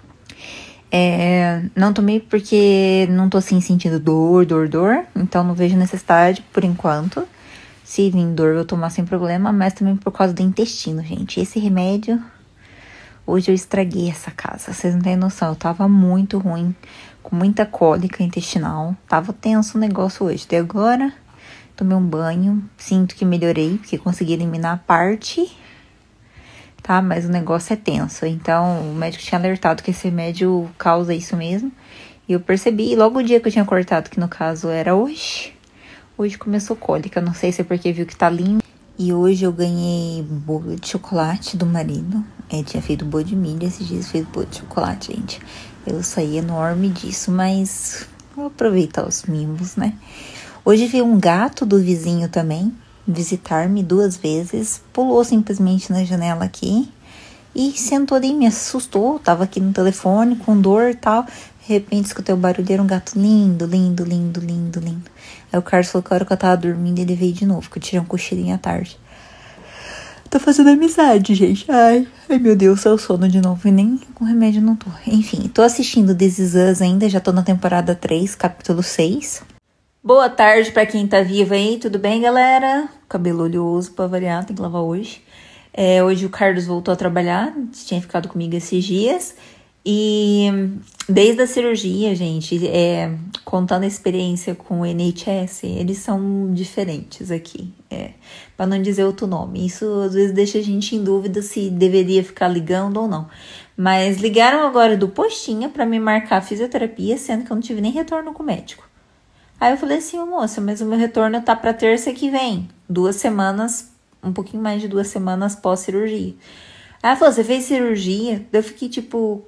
Não tomei porque não tô assim sentindo dor, então não vejo necessidade por enquanto. Se vir dor eu vou tomar sem problema, mas também por causa do intestino, gente. Esse remédio, hoje eu estraguei essa casa, vocês não têm noção, eu tava muito ruim, com muita cólica intestinal, tava tenso o negócio hoje. Até agora, tomei um banho, sinto que melhorei, porque consegui eliminar a parte, tá? Mas o negócio é tenso, então o médico tinha alertado que esse remédio causa isso mesmo. E eu percebi, logo o dia que eu tinha cortado, que no caso era hoje começou cólica, não sei se é porque viu que tá limpo. E hoje eu ganhei bolo de chocolate do marido. Tinha feito bolo de milho, esses dias fez bolo de chocolate, gente. Eu saí enorme disso, mas vou aproveitar os mimos, né? Hoje veio um gato do vizinho também visitar-me 2 vezes. Pulou simplesmente na janela aqui e sentou ali, me assustou. Tava aqui no telefone com dor e tal. De repente escutei o barulho, era um gato lindo. Aí o Carlos falou que a hora que eu tava dormindo ele veio de novo, que eu tirei um cochilinho à tarde. Tô fazendo amizade, gente. Ai, meu Deus, eu sono de novo e nem com remédio não tô. Enfim, tô assistindo This Is Us ainda, já tô na temporada 3, capítulo 6. Boa tarde pra quem tá vivo aí, tudo bem, galera? Cabelo oleoso pra variar, tem que lavar hoje. Hoje o Carlos voltou a trabalhar, tinha ficado comigo esses dias. E desde a cirurgia, gente, contando a experiência com o NHS, eles são diferentes aqui, para não dizer outro nome. Isso às vezes deixa a gente em dúvida se deveria ficar ligando ou não. Mas ligaram agora do postinho para me marcar a fisioterapia, sendo que eu não tive nem retorno com o médico. Aí eu falei assim, moça, mas o meu retorno tá para terça que vem, 2 semanas, um pouquinho mais de 2 semanas pós-cirurgia. Aí ela falou, você fez cirurgia? Eu fiquei tipo...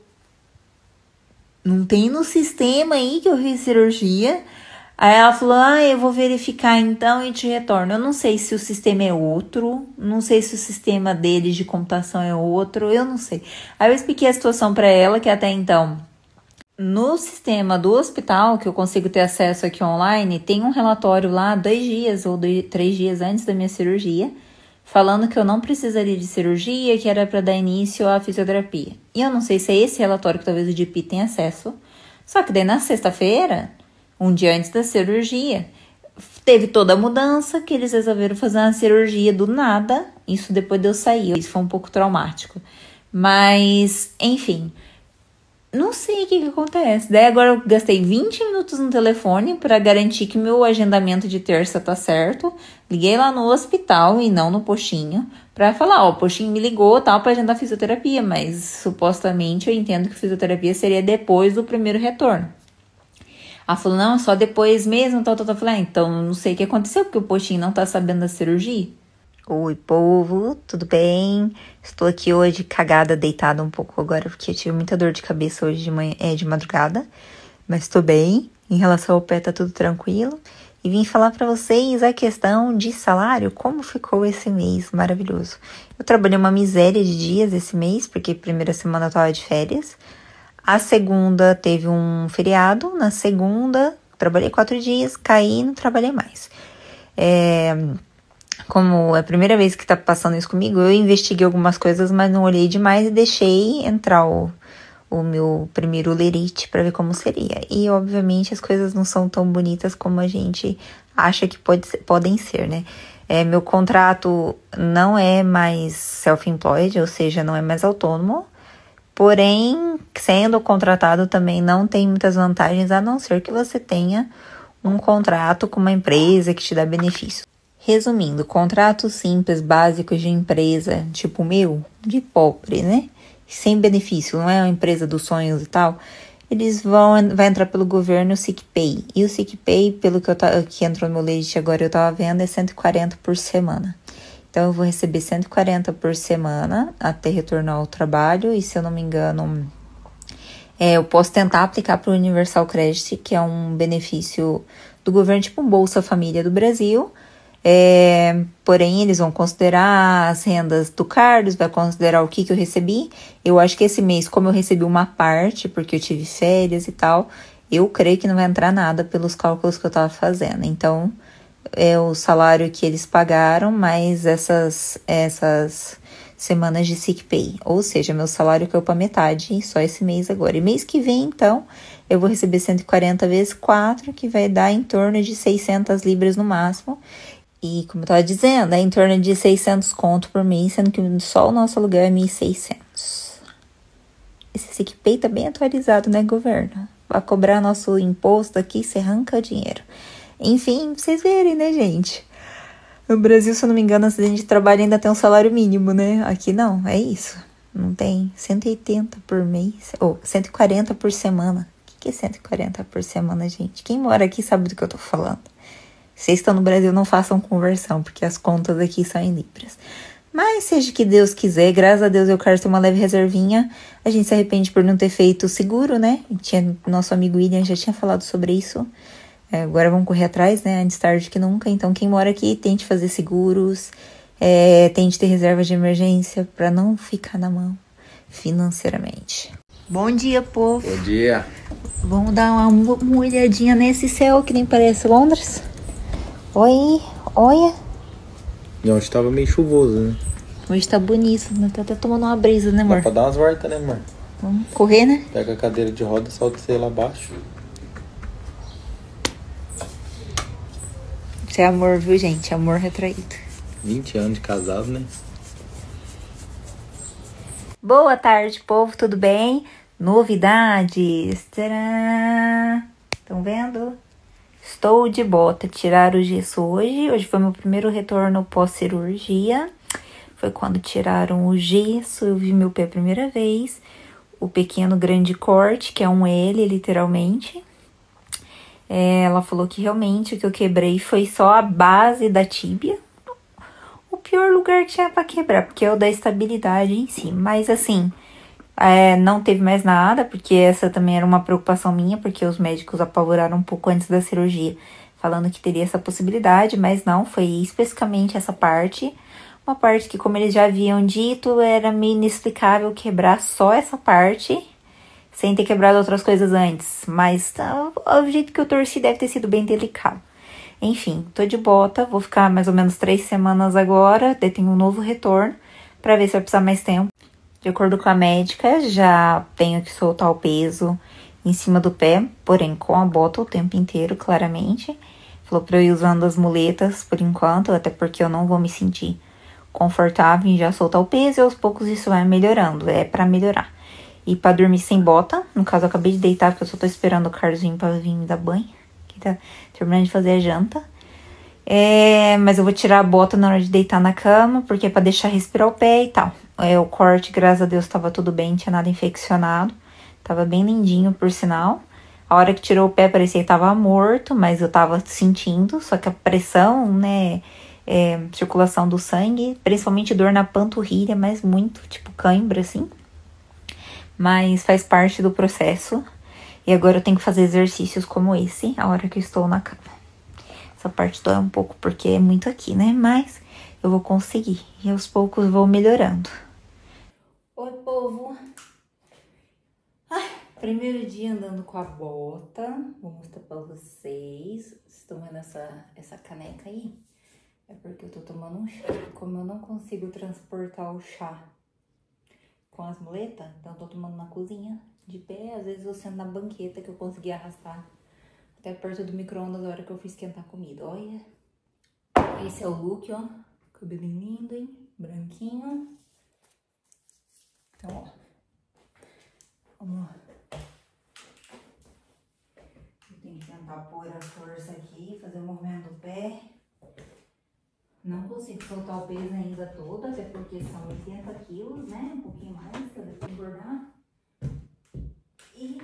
Não tem no sistema aí que eu fiz cirurgia. Aí ela falou, eu vou verificar então e te retorno. Eu não sei se o sistema é outro, não sei se o sistema deles de computação é outro, eu não sei. Aí eu expliquei a situação pra ela, que até então, no sistema do hospital, que eu consigo ter acesso aqui online, tem um relatório lá 2 dias ou 3 dias antes da minha cirurgia, falando que eu não precisaria de cirurgia, que era para dar início à fisioterapia. E eu não sei se é esse relatório que talvez o GP tenha acesso. Só que daí na sexta-feira, um dia antes da cirurgia, teve toda a mudança, que eles resolveram fazer uma cirurgia do nada. Isso depois de eu sair. Isso foi um pouco traumático. Mas, enfim... Não sei o que acontece. Daí agora eu gastei 20 minutos no telefone para garantir que meu agendamento de terça tá certo. Liguei lá no hospital e não no postinho para falar, o postinho me ligou tal para agendar fisioterapia, mas supostamente eu entendo que fisioterapia seria depois do primeiro retorno. Ela falou, não, só depois mesmo, tal. Eu falei, então não sei o que aconteceu porque o postinho não tá sabendo da cirurgia. Oi, povo, tudo bem? Estou aqui hoje cagada, deitada um pouco agora, porque eu tive muita dor de cabeça hoje de manhã, de madrugada. Mas estou bem, em relação ao pé tá tudo tranquilo. E vim falar pra vocês a questão de salário, como ficou esse mês maravilhoso. Eu trabalhei uma miséria de dias esse mês, porque a primeira semana eu tava de férias. A segunda teve um feriado, na segunda trabalhei 4 dias, caí e não trabalhei mais. Como é a primeira vez que tá passando isso comigo, eu investiguei algumas coisas, mas não olhei demais e deixei entrar o meu primeiro lerite para ver como seria. E, obviamente, as coisas não são tão bonitas como a gente acha que podem ser, né? Meu contrato não é mais self-employed, ou seja, não é mais autônomo. Porém, sendo contratado também não tem muitas vantagens, a não ser que você tenha um contrato com uma empresa que te dá benefícios. Resumindo, contratos simples, básicos de empresa, tipo o meu, de pobre, né? Sem benefício, não é uma empresa dos sonhos e tal. Vai entrar pelo governo o SicPay. E o SicPay, pelo que entrou no meu leite agora, eu tava vendo, é 140 por semana. Então, eu vou receber 140 por semana até retornar ao trabalho. E, se eu não me engano, eu posso tentar aplicar para o Universal Credit, que é um benefício do governo, tipo um Bolsa Família do Brasil. Porém, eles vão considerar as rendas do Carlos, vai considerar o que eu recebi. Eu acho que esse mês, como eu recebi uma parte, porque eu tive férias e tal, eu creio que não vai entrar nada pelos cálculos que eu tava fazendo. Então, é o salário que eles pagaram, mais essas semanas de SicPay. Ou seja, meu salário caiu para metade só esse mês agora. E mês que vem, então, eu vou receber 140 vezes 4, que vai dar em torno de 600 libras no máximo. E, como eu tava dizendo, é em torno de 600 conto por mês, sendo que só o nosso aluguel é 1.600. Esse SicPay tá bem atualizado, né, governo? Vai cobrar nosso imposto aqui, você arranca o dinheiro. Enfim, pra vocês verem, né, gente? No Brasil, se eu não me engano, acidente de trabalho ainda tem um salário mínimo, né? Aqui não, é isso. Não tem 180 por mês, ou 140 por semana. O que é 140 por semana, gente? Quem mora aqui sabe do que eu tô falando. Vocês estão no Brasil, não façam conversão, porque as contas aqui são em libras. Mas seja que Deus quiser, graças a Deus eu quero ter uma leve reservinha. A gente se arrepende por não ter feito seguro, né? Nosso amigo William já tinha falado sobre isso. Agora vamos correr atrás, né? Antes tarde que nunca. Então, quem mora aqui, tente fazer seguros. Tente ter reserva de emergência para não ficar na mão financeiramente. Bom dia, povo. Bom dia. Vamos dar uma olhadinha nesse céu que nem parece Londres. Oi, olha. E hoje tava meio chuvoso, né? Hoje tá bonito, né? Tá até tomando uma brisa, né, amor? Dá pra dar umas voltas, né, amor? Vamos correr, né? Pega a cadeira de roda e solta você lá abaixo. Isso é amor, viu, gente? Amor retraído. 20 anos de casado, né? Boa tarde, povo, tudo bem? Novidades. Tcharam! Estão vendo? Estou de bota, tiraram o gesso hoje. Hoje foi meu primeiro retorno pós-cirurgia. Foi quando tiraram o gesso, eu vi meu pé a primeira vez. O pequeno grande corte, que é um L, literalmente. Ela falou que realmente o que eu quebrei foi só a base da tíbia. O pior lugar que tinha pra quebrar, porque é o da estabilidade em si. Mas assim, não teve mais nada, porque essa também era uma preocupação minha, porque os médicos apavoraram um pouco antes da cirurgia, falando que teria essa possibilidade, mas não, foi especificamente essa parte. Uma parte que, como eles já haviam dito, era meio inexplicável quebrar só essa parte, sem ter quebrado outras coisas antes. Mas o jeito que eu torci deve ter sido bem delicado. Enfim, tô de bota, vou ficar mais ou menos 3 semanas agora, daí tenho um novo retorno, pra ver se vai precisar mais tempo. De acordo com a médica, já tenho que soltar o peso em cima do pé, porém com a bota o tempo inteiro, claramente. Falou pra eu ir usando as muletas por enquanto, até porque eu não vou me sentir confortável em já soltar o peso e aos poucos isso vai melhorando, é pra melhorar. E pra dormir sem bota, no caso eu acabei de deitar porque eu só tô esperando o Carlzinho pra vir me dar banho, que tá terminando de fazer a janta. Mas eu vou tirar a bota na hora de deitar na cama, porque é pra deixar respirar o pé e tal. O corte, graças a Deus, tava tudo bem, não tinha nada infeccionado. Tava bem lindinho, por sinal. A hora que tirou o pé, parecia que tava morto, mas eu tava sentindo. Só que a pressão, né, circulação do sangue, principalmente dor na panturrilha, mas muito, tipo cãibra, assim. Mas faz parte do processo. E agora eu tenho que fazer exercícios como esse, a hora que eu estou na cama. Essa parte dói um pouco, porque é muito aqui, né? Mas eu vou conseguir. E aos poucos vou melhorando. Oi, povo. Ai, Primeiro dia andando com a bota. Vou mostrar pra vocês. Vocês estão vendo essa caneca aí? É porque eu tô tomando um chá. Como eu não consigo transportar o chá com as muletas, então eu tô tomando na cozinha, de pé. Às vezes eu sento na banqueta que eu consegui arrastar até perto do micro-ondas na hora que eu fui esquentar a comida. Olha. Esse é o look, ó. Cabelinho lindo, hein? Branquinho. Então, ó. Vamos lá. Eu tenho que tentar pôr a força aqui, fazer o movimento do pé. Não consigo soltar o peso ainda todo, até porque são 80 quilos, né? Um pouquinho mais, que eu devo engordar. E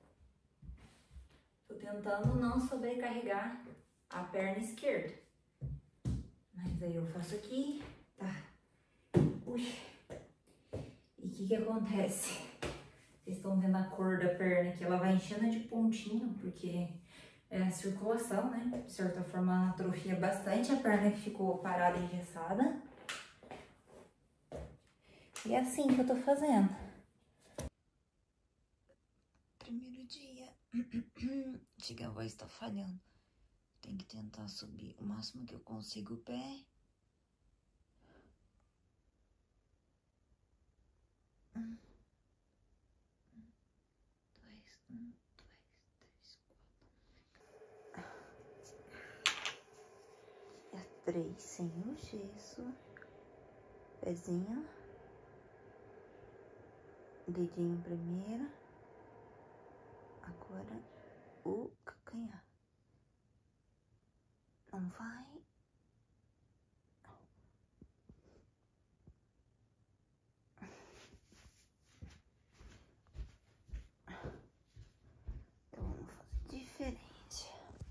tô tentando não sobrecarregar a perna esquerda. Mas aí eu faço aqui, tá? Ui. E o que acontece? Vocês estão vendo a cor da perna aqui, ela vai enchendo de pontinho, porque é a circulação, né? De certa forma, atrofia bastante a perna que ficou parada e engessada. E é assim que eu tô fazendo. Primeiro dia. Chega, a voz tá falhando. Tem que tentar subir o máximo que eu consigo o pé. Três sem o gesso, pezinho, dedinho primeiro, agora o calcanhar. Não vai. Então vamos fazer diferente.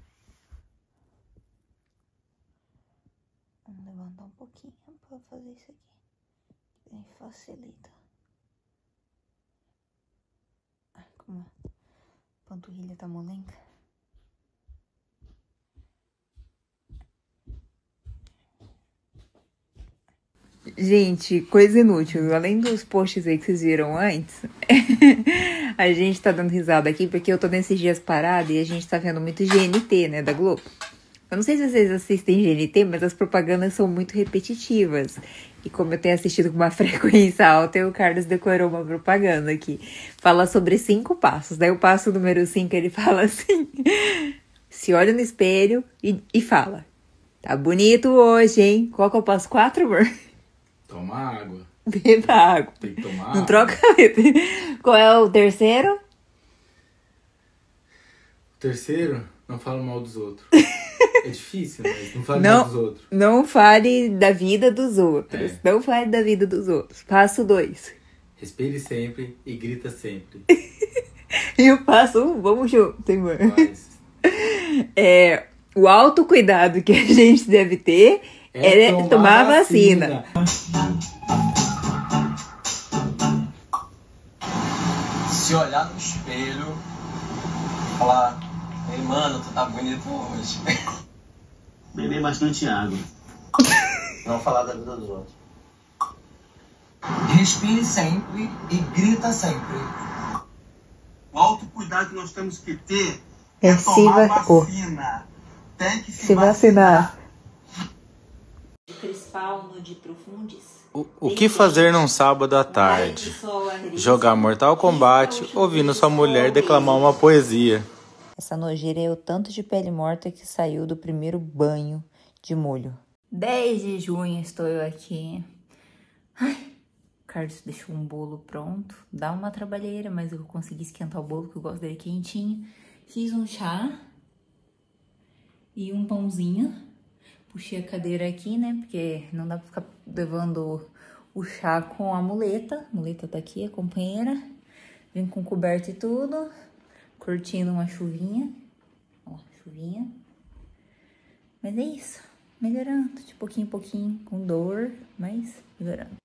Vamos levantar um pouquinho pra fazer isso aqui. Bem facilita. Ai, como a panturrilha tá molenga. Gente, coisa inútil. Além dos posts aí que vocês viram antes, a gente tá dando risada aqui porque eu tô nesses dias parada e a gente tá vendo muito GNT, né, da Globo. Eu não sei se vocês assistem GNT, mas as propagandas são muito repetitivas. E como eu tenho assistido com uma frequência alta, o Carlos decorou uma propaganda aqui. Fala sobre 5 passos. Daí o passo número 5, ele fala assim: se olha no espelho e fala: tá bonito hoje, hein? Qual que é o passo 4, amor? Toma água. Beba água. Tem que tomar água. Não troca a letra. Qual é o terceiro? O terceiro, não fala mal dos outros. É difícil, mas não fale Não, mal dos outros. não fale da vida dos outros. É. Não fale da vida dos outros. Passo 2. Respire sempre e grita sempre. E o passo 1, vamos junto, amor. Mas É, o autocuidado que a gente deve ter é tomar a vacina. Se olhar no espelho e falar: ei, mano, tu tá bonito hoje. Beber bastante água. Não falar da vida dos outros. Respire sempre e grita sempre. O autocuidado que nós temos que ter É é tomar se vacina. Tem que Se vacinar. De Crispal no de Profundis. o que fazer num sábado à tarde? Jogar Mortal Kombat ouvindo sua mulher declamar uma poesia. Essa nojeira é o tanto de pele morta que saiu do primeiro banho de molho. 10 de junho estou eu aqui. Ai, o Carlos deixou um bolo pronto. Dá uma trabalheira, mas eu consegui esquentar o bolo, que eu gosto dele quentinho. Fiz um chá e um pãozinho. Puxei a cadeira aqui, né? Porque não dá pra ficar levando o chá com a muleta. A muleta tá aqui, a companheira. Vim com coberta e tudo. Curtindo uma chuvinha. Ó, chuvinha. Mas é isso. Melhorando de pouquinho em pouquinho. Com dor, mas melhorando.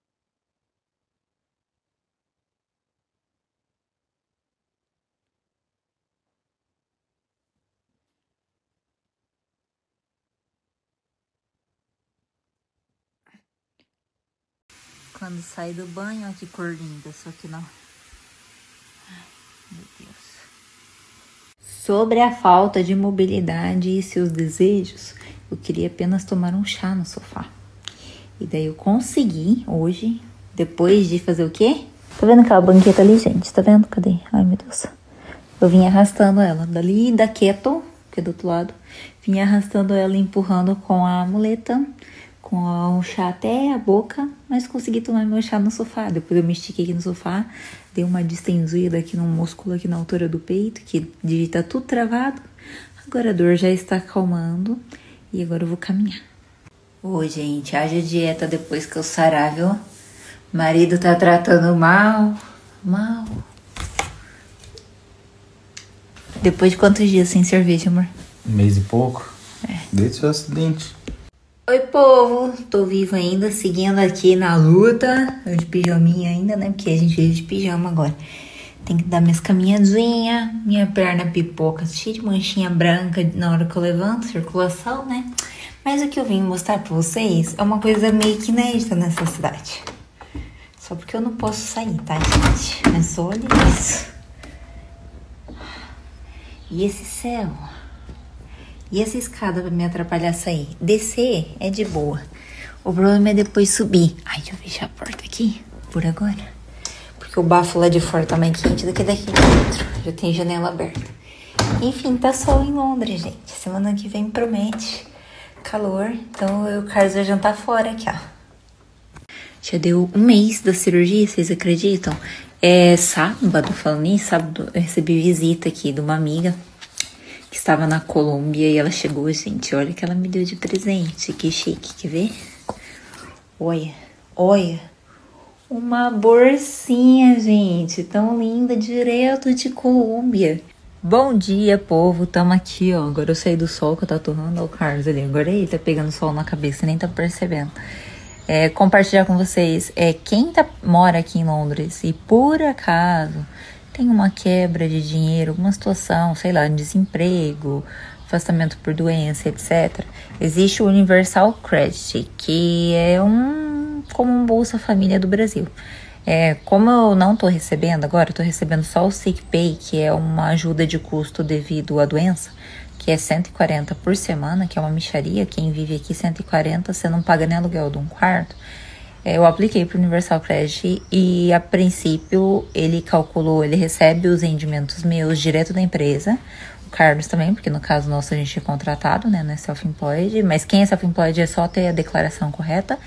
Quando sai do banho, ó que cor linda. Só que não. Meu Deus. Sobre a falta de mobilidade e seus desejos, eu queria apenas tomar um chá no sofá. E daí eu consegui hoje, depois de fazer o quê? Tá vendo aquela banqueta ali, gente? Tá vendo? Cadê? Ai, meu Deus. Eu vim arrastando ela dali da Keto, que é do outro lado. Vim arrastando ela, empurrando com a muleta, com o chá até a boca, mas consegui tomar meu chá no sofá. Depois eu me estiquei aqui no sofá, dei uma distendida aqui no músculo aqui na altura do peito, que devia estar tudo travado. Agora a dor já está acalmando e agora eu vou caminhar. Ô, gente, haja dieta depois que eu sarar, viu? Marido tá tratando mal. Depois de quantos dias sem cerveja, amor? 1 mês e pouco. Desde o seu acidente. Oi, povo. Tô viva ainda, seguindo aqui na luta. Eu de pijaminha ainda, né? Porque a gente vive de pijama agora. Tem que dar minhas caminhadinhas. Minha perna pipoca, cheia de manchinha branca na hora que eu levanto. Circulação, né? Mas o que eu vim mostrar pra vocês é uma coisa meio que inédita nessa cidade. Só porque eu não posso sair, tá, gente? Mas só olha isso. E esse céu? E essa escada pra me atrapalhar sair? Descer é de boa. O problema é depois subir. Ai, deixa eu fechar a porta aqui, por agora. Porque o bafo lá de fora tá mais quente do que daqui de dentro. Já tem janela aberta. Enfim, tá sol em Londres, gente. Semana que vem promete calor. Então eu e o Carlos vai jantar fora aqui, ó. Já deu 1 mês da cirurgia, vocês acreditam? Sábado, falando nisso, sábado eu recebi visita aqui de uma amiga que estava na Colômbia e ela chegou, gente, olha o que ela me deu de presente, que chique, quer ver? Olha, uma bolsinha, gente, tão linda, direto de Colômbia. Bom dia, povo, tamo aqui, ó, agora eu saí do sol que eu tá torrando, ó, o Carlos ali, agora ele tá pegando sol na cabeça, nem tá percebendo. Compartilhar com vocês, quem mora aqui em Londres e por acaso tem uma quebra de dinheiro, alguma situação, sei lá, desemprego, afastamento por doença, etc. Existe o Universal Credit, que é como um Bolsa Família do Brasil. Como eu não tô recebendo agora, eu tô recebendo só o Sick Pay, que é uma ajuda de custo devido à doença, que é 140 por semana, que é uma mixaria. Quem vive aqui 140, você não paga nem aluguel de um quarto. Eu apliquei para o Universal Credit e, a princípio, ele recebe os rendimentos meus direto da empresa. O Carlos também, porque no caso nosso a gente é contratado, né? Não é self-employed. Mas quem é self-employed é só ter a declaração correta.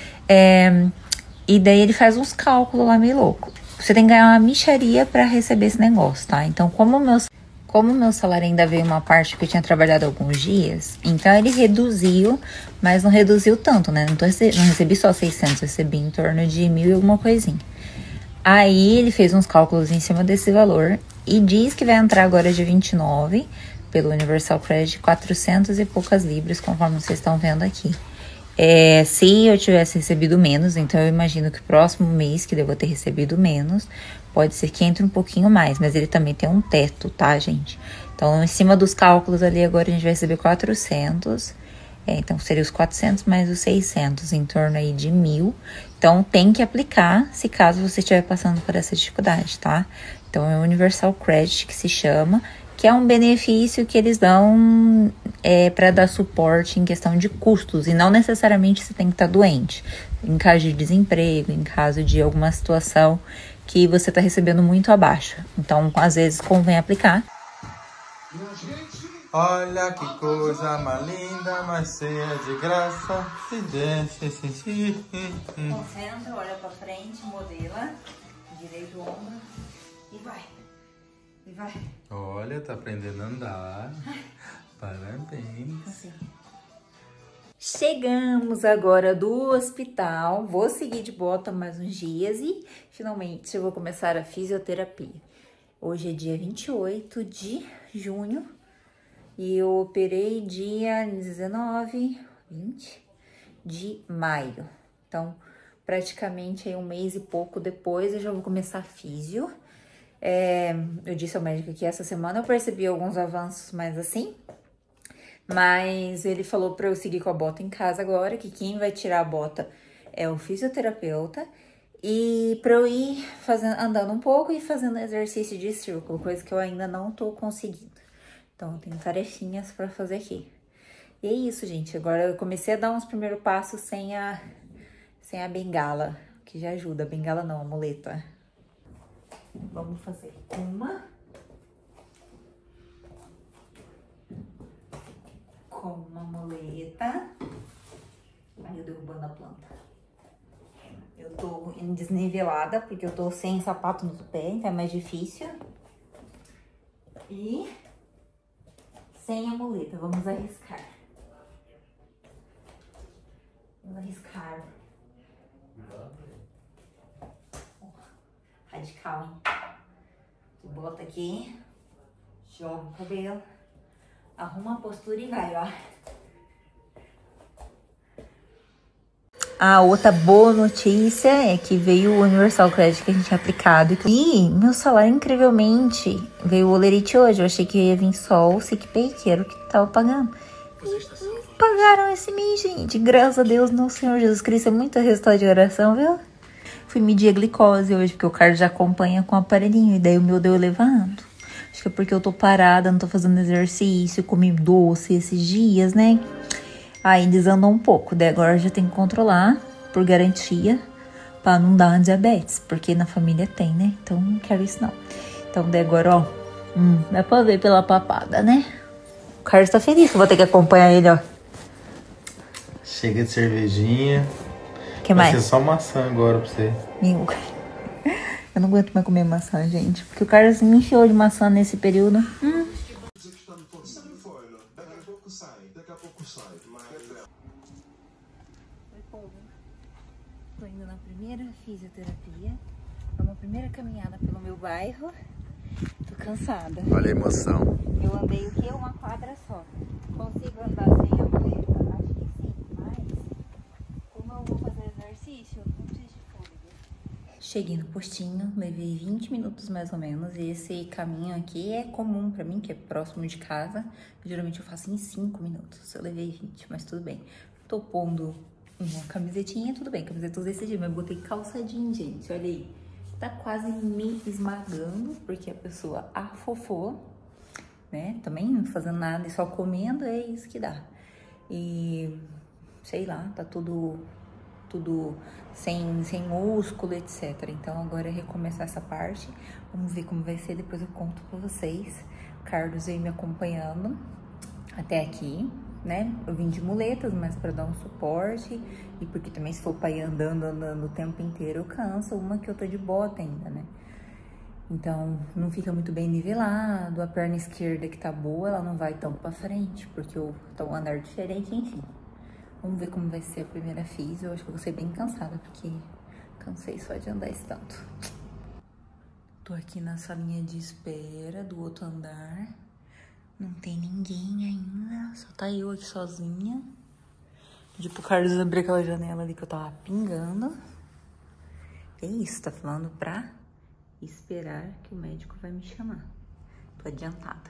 E daí ele faz uns cálculos lá meio louco. Você tem que ganhar uma mixaria para receber esse negócio, tá? Então, como o meu salário ainda veio uma parte que eu tinha trabalhado alguns dias, então ele reduziu, mas não reduziu tanto, né? Não recebi só 600, recebi em torno de 1.000 e alguma coisinha. Aí ele fez uns cálculos em cima desse valor e diz que vai entrar agora dia 29, pelo Universal Credit, 400 e poucas libras, conforme vocês estão vendo aqui. Se eu tivesse recebido menos, então eu imagino que o próximo mês que eu vou ter recebido menos, pode ser que entre um pouquinho mais, mas ele também tem um teto, tá, gente? Então, em cima dos cálculos ali, agora a gente vai receber 400, então seria os 400 mais os 600, em torno aí de 1.000. Então, tem que aplicar se caso você estiver passando por essa dificuldade, tá? Então, é o Universal Credit que se chama, que é um benefício que eles dão para dar suporte em questão de custos, e não necessariamente você tem que estar doente. Em caso de desemprego, em caso de alguma situação que você está recebendo muito abaixo. Então, às vezes, convém aplicar. Olha que coisa mais linda, mas cheia de graça. Se desce, Concentra, olha pra frente, modela, direito o ombro e vai. Olha, tá aprendendo a andar. Parabéns. Assim. Chegamos agora do hospital. Vou seguir de bota mais uns dias e finalmente eu vou começar a fisioterapia. Hoje é dia 28 de junho e eu operei dia 20 de maio. Então, praticamente aí 1 mês e pouco depois eu já vou começar a físio. Eu disse ao médico que essa semana eu percebi alguns avanços mais assim, mas ele falou para eu seguir com a bota em casa agora, que quem vai tirar a bota é o fisioterapeuta, E pra eu ir andando um pouco e fazendo exercício de círculo, coisa que eu ainda não tô conseguindo. Então, eu tenho tarefinhas pra fazer aqui. E é isso, gente. Agora eu comecei a dar uns primeiros passos sem a bengala, que já ajuda. Bengala não, a muleta. Vamos fazer uma. Com uma muleta. Ai, eu derrubando a planta. Eu tô desnivelada, porque eu tô sem sapato no pé, então é mais difícil. E sem a muleta, vamos arriscar. Vamos arriscar. Radical, hein? Tu bota aqui, joga o cabelo, arruma a postura e vai, ó. A outra boa notícia é que veio o Universal Credit que a gente tinha aplicado. E meu salário, incrivelmente, veio o Olerite hoje. Eu achei que ia vir só o SicPay, que era o que tava pagando. E pagaram esse mês, gente. Graças a Deus, no Senhor Jesus Cristo. É muito resultado de oração, viu? Fui medir a glicose hoje, porque o Carlos já acompanha com o aparelhinho. E daí o meu deu elevado. Acho que é porque eu tô parada, não tô fazendo exercício, comi doce esses dias, né? Aí desandou um pouco, daí agora já tem que controlar, por garantia, pra não dar uma diabetes, porque na família tem, né? Então não quero isso não. Então daí agora, ó, dá pra ver pela papada, né? O Carlos tá feliz que eu vou ter que acompanhar ele, ó. Chega de cervejinha. Que mais? Vai ser só maçã agora pra você. Eu não aguento mais comer maçã, gente, porque o Carlos me encheu de maçã nesse período. Oi, povo. Tô indo na primeira fisioterapia. É uma primeira caminhada pelo meu bairro. Tô cansada. Olha a emoção. Eu andei o quê? Uma quadra só. Consigo andar sem a muleta? Acho que sim, mas como eu vou fazer exercício, eu não preciso de fôlego. Cheguei no postinho, levei 20 minutos mais ou menos. E esse caminho aqui é comum pra mim, que é próximo de casa. Geralmente eu faço em 5 minutos. Eu levei 20, mas tudo bem. Tô pondo uma camisetinha, tudo bem, camiseta desse dia, mas eu botei calça jeans, gente, olha aí. Tá quase me esmagando, porque a pessoa afofou, né? Também não fazendo nada e só comendo, é isso que dá. E, sei lá, tá tudo sem músculo, etc. Então agora é recomeçar essa parte. Vamos ver como vai ser, depois eu conto pra vocês. O Carlos veio me acompanhando até aqui, né? Eu vim de muletas, mas para dar um suporte e porque também se for pra ir andando o tempo inteiro eu canso, uma que eu tô de bota ainda, né? Então não fica muito bem nivelado, a perna esquerda que tá boa, ela não vai tão pra frente, porque eu tô um andar diferente, enfim. Vamos ver como vai ser a primeira fisio, eu acho que eu vou ser bem cansada, porque cansei só de andar esse tanto. Tô aqui na salinha de espera do outro andar. Não tem ninguém ainda, só tá eu aqui sozinha. Pedi pro Carlos abrir aquela janela ali que eu tava pingando. É isso, tá falando pra esperar que o médico vai me chamar. Tô adiantada.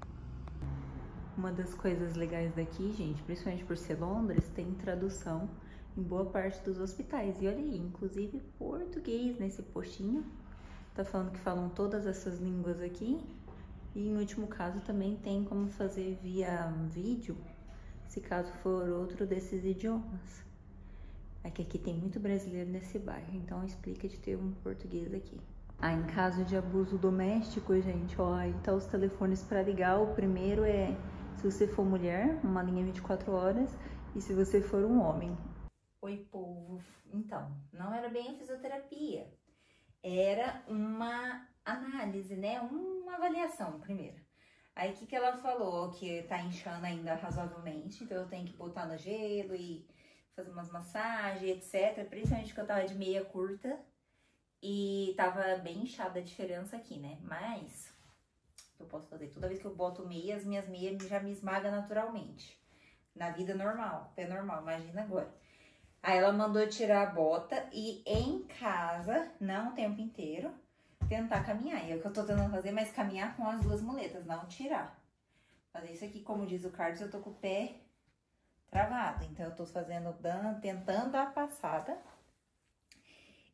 Uma das coisas legais daqui, gente, principalmente por ser Londres, tem tradução em boa parte dos hospitais. E olha aí, inclusive português nesse postinho. Tá falando que falam todas essas línguas aqui. E em último caso também tem como fazer via vídeo, se caso for outro desses idiomas. É que aqui tem muito brasileiro nesse bairro, então explica de ter um português aqui. Ah, em caso de abuso doméstico, gente, ó, aí tá os telefones para ligar. O primeiro é, se você for mulher, uma linha 24 horas, e se você for um homem. Oi, povo. Então, não era bem a fisioterapia. Era uma análise, né? Uma avaliação primeiro. Aí o que ela falou? Que tá inchando ainda razoavelmente, então eu tenho que botar no gelo e fazer umas massagens, etc. Principalmente porque eu tava de meia curta e tava bem inchada a diferença aqui, né? Mas eu posso fazer. Toda vez que eu boto meia, as minhas meias já me esmagam naturalmente. Na vida normal, pé normal, imagina agora. Aí ela mandou tirar a bota e em casa, não o tempo inteiro, tentar caminhar. E é o que eu tô tentando fazer, mas caminhar com as duas muletas, não tirar. Fazer isso aqui, como diz o Carlos, eu tô com o pé travado. Então eu tô fazendo, tentando dar a passada.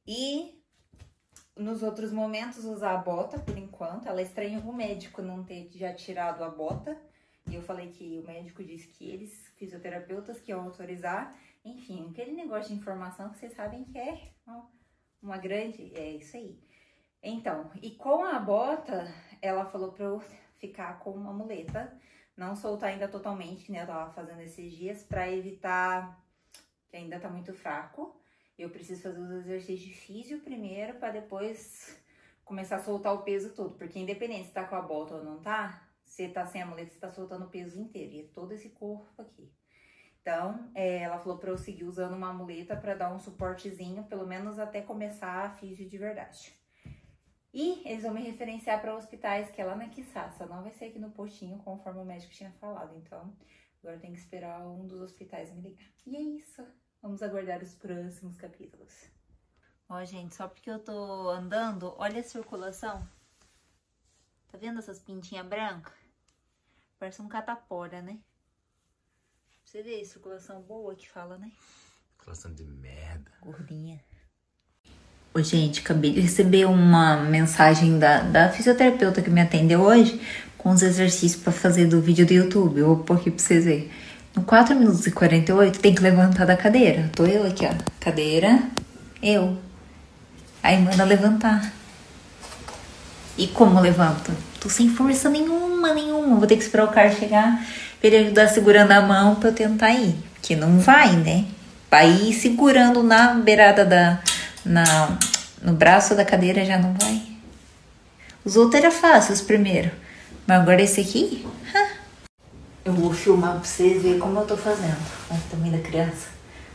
E nos outros momentos usar a bota, por enquanto. Ela estranha o médico não ter já tirado a bota. E eu falei que o médico disse que eles, fisioterapeutas, que iam autorizar. Enfim, aquele negócio de informação que vocês sabem que é uma grande... É isso aí. Então, e com a bota, ela falou pra eu ficar com uma muleta. Não soltar ainda totalmente, que nem eu tava fazendo esses dias, pra evitar... que ainda tá muito fraco. Eu preciso fazer os exercícios de físio primeiro, pra depois começar a soltar o peso todo. Porque independente se tá com a bota ou não tá, se tá sem a muleta, você tá soltando o peso inteiro. E é todo esse corpo aqui. Então, ela falou pra eu seguir usando uma muleta pra dar um suportezinho, pelo menos até começar a físio de verdade. E eles vão me referenciar para hospitais, que é lá na Quissassa. Não vai ser aqui no postinho, conforme o médico tinha falado. Então, agora tem que esperar um dos hospitais me ligar. E é isso. Vamos aguardar os próximos capítulos. Ó, gente, só porque eu tô andando, olha a circulação. Tá vendo essas pintinhas brancas? Parece um catapora, né? Você vê a circulação boa que fala, né? Circulação de merda. Gordinha. Ô, gente, acabei de receber uma mensagem da fisioterapeuta que me atendeu hoje com os exercícios pra fazer do vídeo do YouTube. Eu vou pôr aqui pra vocês verem. No 4 minutos e 48 tem que levantar da cadeira. Tô eu aqui, ó. Cadeira, eu. Aí manda levantar. E como levanto? Tô sem força nenhuma. Vou ter que esperar o cara chegar pra ele ajudar segurando a mão pra eu tentar ir. Porque não vai, né? Vai ir segurando na beirada no braço da cadeira já não vai. Os outros eram fáceis primeiro. Mas agora esse aqui... Eu vou filmar pra vocês verem como eu tô fazendo. Olha o tamanho da criança.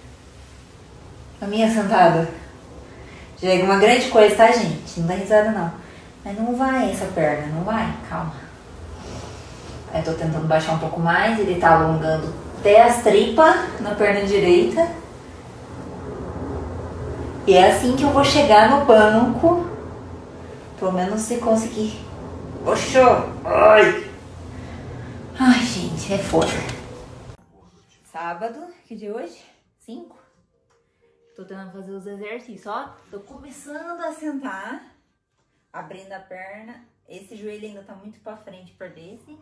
A minha sentada. Já é uma grande coisa, tá, gente? Não dá risada, não. Mas não vai essa perna, não vai. Calma. Aí eu tô tentando baixar um pouco mais. Ele tá alongando até as tripas na perna direita. E é assim que eu vou chegar no banco. Pelo menos se conseguir. Oxô! Ai! Ai, gente, é foda. Sábado, que dia é hoje? 5. Tô tentando fazer os exercícios, ó. Tô começando a sentar. Abrindo a perna. Esse joelho ainda tá muito pra frente pra desse.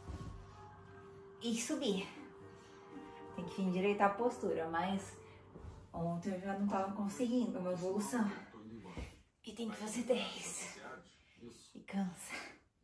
E subir. Tem que endireitar a postura, mas... ontem eu já não tava conseguindo uma evolução. E tem que fazer 10. E cansa.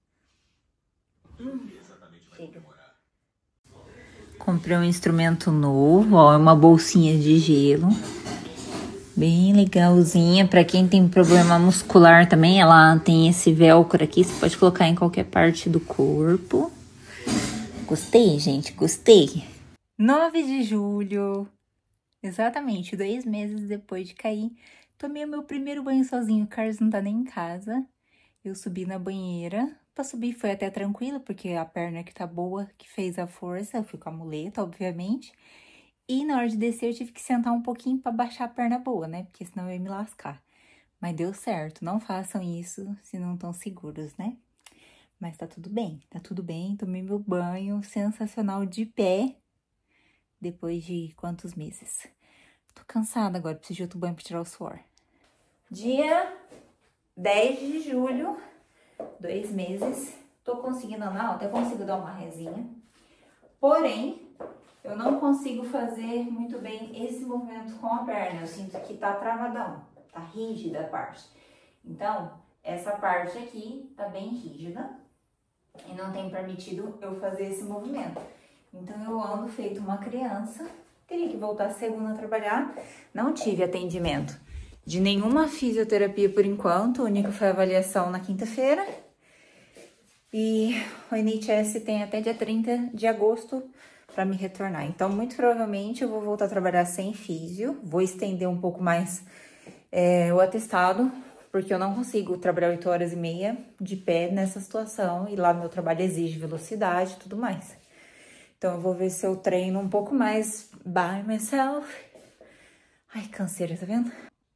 Chega. Comprei um instrumento novo, ó. É uma bolsinha de gelo. Bem legalzinha. Pra quem tem problema muscular também, ela tem esse velcro aqui. Você pode colocar em qualquer parte do corpo. Gostei, gente. Gostei. 9 de julho. Exatamente, 2 meses depois de cair, tomei o meu primeiro banho sozinho. O Carlos não tá nem em casa. Eu subi na banheira. Pra subir foi até tranquilo, porque a perna que tá boa, que fez a força. Eu fui com a muleta, obviamente. E na hora de descer, eu tive que sentar um pouquinho pra baixar a perna boa, né? Porque senão eu ia me lascar. Mas deu certo. Não façam isso se não estão seguros, né? Mas tá tudo bem, tá tudo bem. Tomei meu banho sensacional de pé. Depois de quantos meses? Tô cansada agora, preciso de outro banho pra tirar o suor. Dia 10 de julho, 2 meses. Tô conseguindo andar, até consigo dar uma resinha. Porém, eu não consigo fazer muito bem esse movimento com a perna. Eu sinto que tá travadão, tá rígida a parte. Então, essa parte aqui tá bem rígida e não tem permitido eu fazer esse movimento. Então, eu ando feito uma criança. Teria que voltar segunda a trabalhar. Não tive atendimento de nenhuma fisioterapia por enquanto. A única foi a avaliação na quinta-feira. E o NHS tem até dia 30 de agosto para me retornar. Então, muito provavelmente, eu vou voltar a trabalhar sem físio. Vou estender um pouco mais o atestado, porque eu não consigo trabalhar 8 horas e meia de pé nessa situação. E lá meu trabalho exige velocidade e tudo mais. Então, eu vou ver se eu treino um pouco mais by myself. Ai, canseira, tá vendo?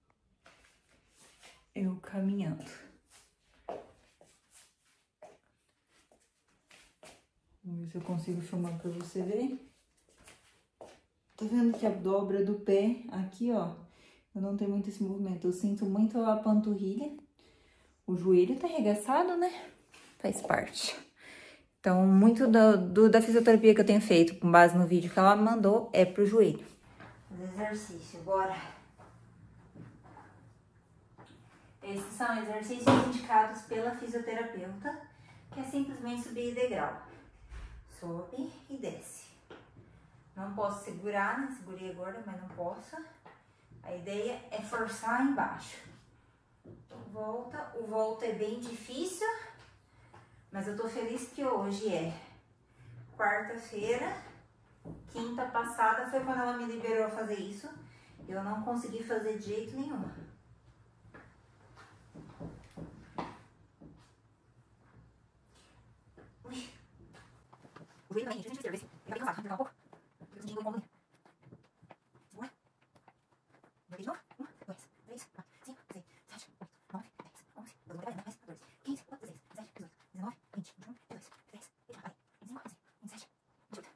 Eu caminhando. Vamos ver se eu consigo filmar pra você ver. Tá vendo que a dobra do pé aqui, ó, Eu não tenho muito esse movimento. Eu sinto muito a panturrilha. O joelho tá arregaçado, né? Faz parte. Então, muito da fisioterapia que eu tenho feito, com base no vídeo que ela me mandou, é pro joelho. Exercício, bora. Esses são exercícios indicados pela fisioterapeuta, que é simplesmente subir degrau. Sobe e desce. Não posso segurar, né? Segurei agora, mas não posso. A ideia é forçar embaixo. Volta. O volta é bem difícil, mas eu tô feliz que hoje é quarta-feira. Quinta passada foi quando ela me liberou a fazer isso. Eu não consegui fazer de jeito nenhum. Ui. O joelho também, gente, serviço. Eu bem cansado, um pouco. Eu senti incômodo. Segura. De novo. 1, 2, 3, 4, 5, 6, 7, 8, 9, 10, 11, 12, 13, 14, 15, 16, 17, 18, 19, 20, 21, 22, 23, 24, 25, 26, 27, 28.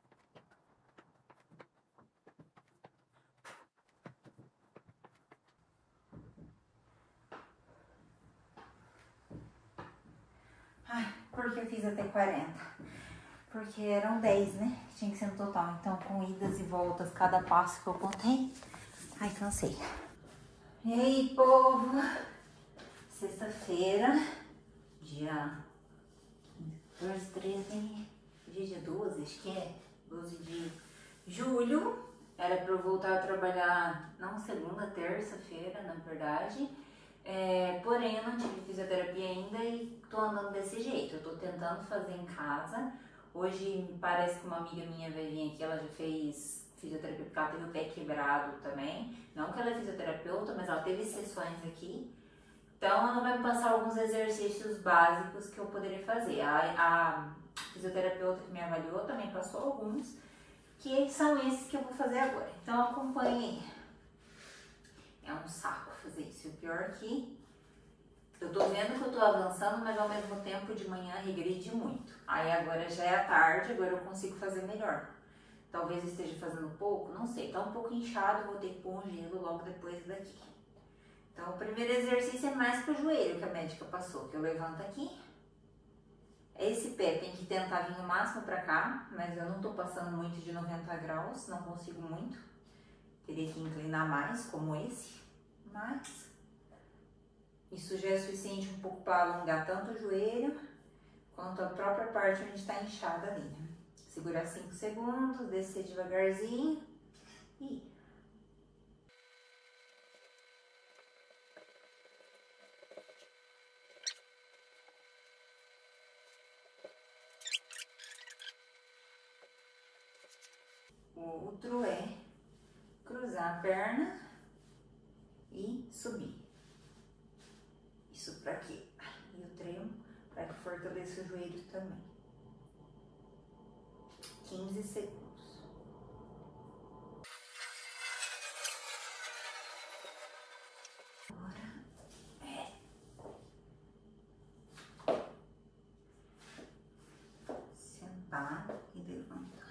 Ai, por que eu fiz até 40? Porque eram 10, né? Que tinha que ser no total. Então, com idas e voltas, cada passo que eu contei. Ai, cansei. E aí, povo? Sexta-feira, dia 14, 13, dia 12, acho que é 12 de julho. Era pra eu voltar a trabalhar, não segunda, terça-feira, na verdade. Porém, eu não tive fisioterapia ainda e tô andando desse jeito. Eu tô tentando fazer em casa. Hoje parece que uma amiga minha vai vir aqui, ela já fez fisioterapia porque ela teve o pé quebrado também. Não que ela é fisioterapeuta, mas ela teve sessões aqui. Então ela vai me passar alguns exercícios básicos que eu poderia fazer. A fisioterapeuta que me avaliou também passou alguns, que são esses que eu vou fazer agora. Então acompanhe aí. É um saco fazer isso. O pior é que eu tô vendo que eu tô avançando, mas ao mesmo tempo de manhã regride muito. Aí agora já é a tarde, agora eu consigo fazer melhor. Talvez eu esteja fazendo pouco, não sei. Tá um pouco inchado, vou ter que pôr um gelo logo depois daqui. Então o primeiro exercício é mais pro joelho que a médica passou, que eu levanto aqui. Esse pé tem que tentar vir o máximo pra cá, mas eu não tô passando muito de 90 graus, não consigo muito. Teria que inclinar mais, como esse, mas isso já é suficiente um pouco para alongar tanto o joelho quanto a própria parte onde está inchada ali, né? Segurar 5 segundos, descer devagarzinho e... O outro é cruzar a perna e subir. Isso pra quê? E o treino para que fortaleça o joelho também. 15 segundos. Agora é sentar e levantar.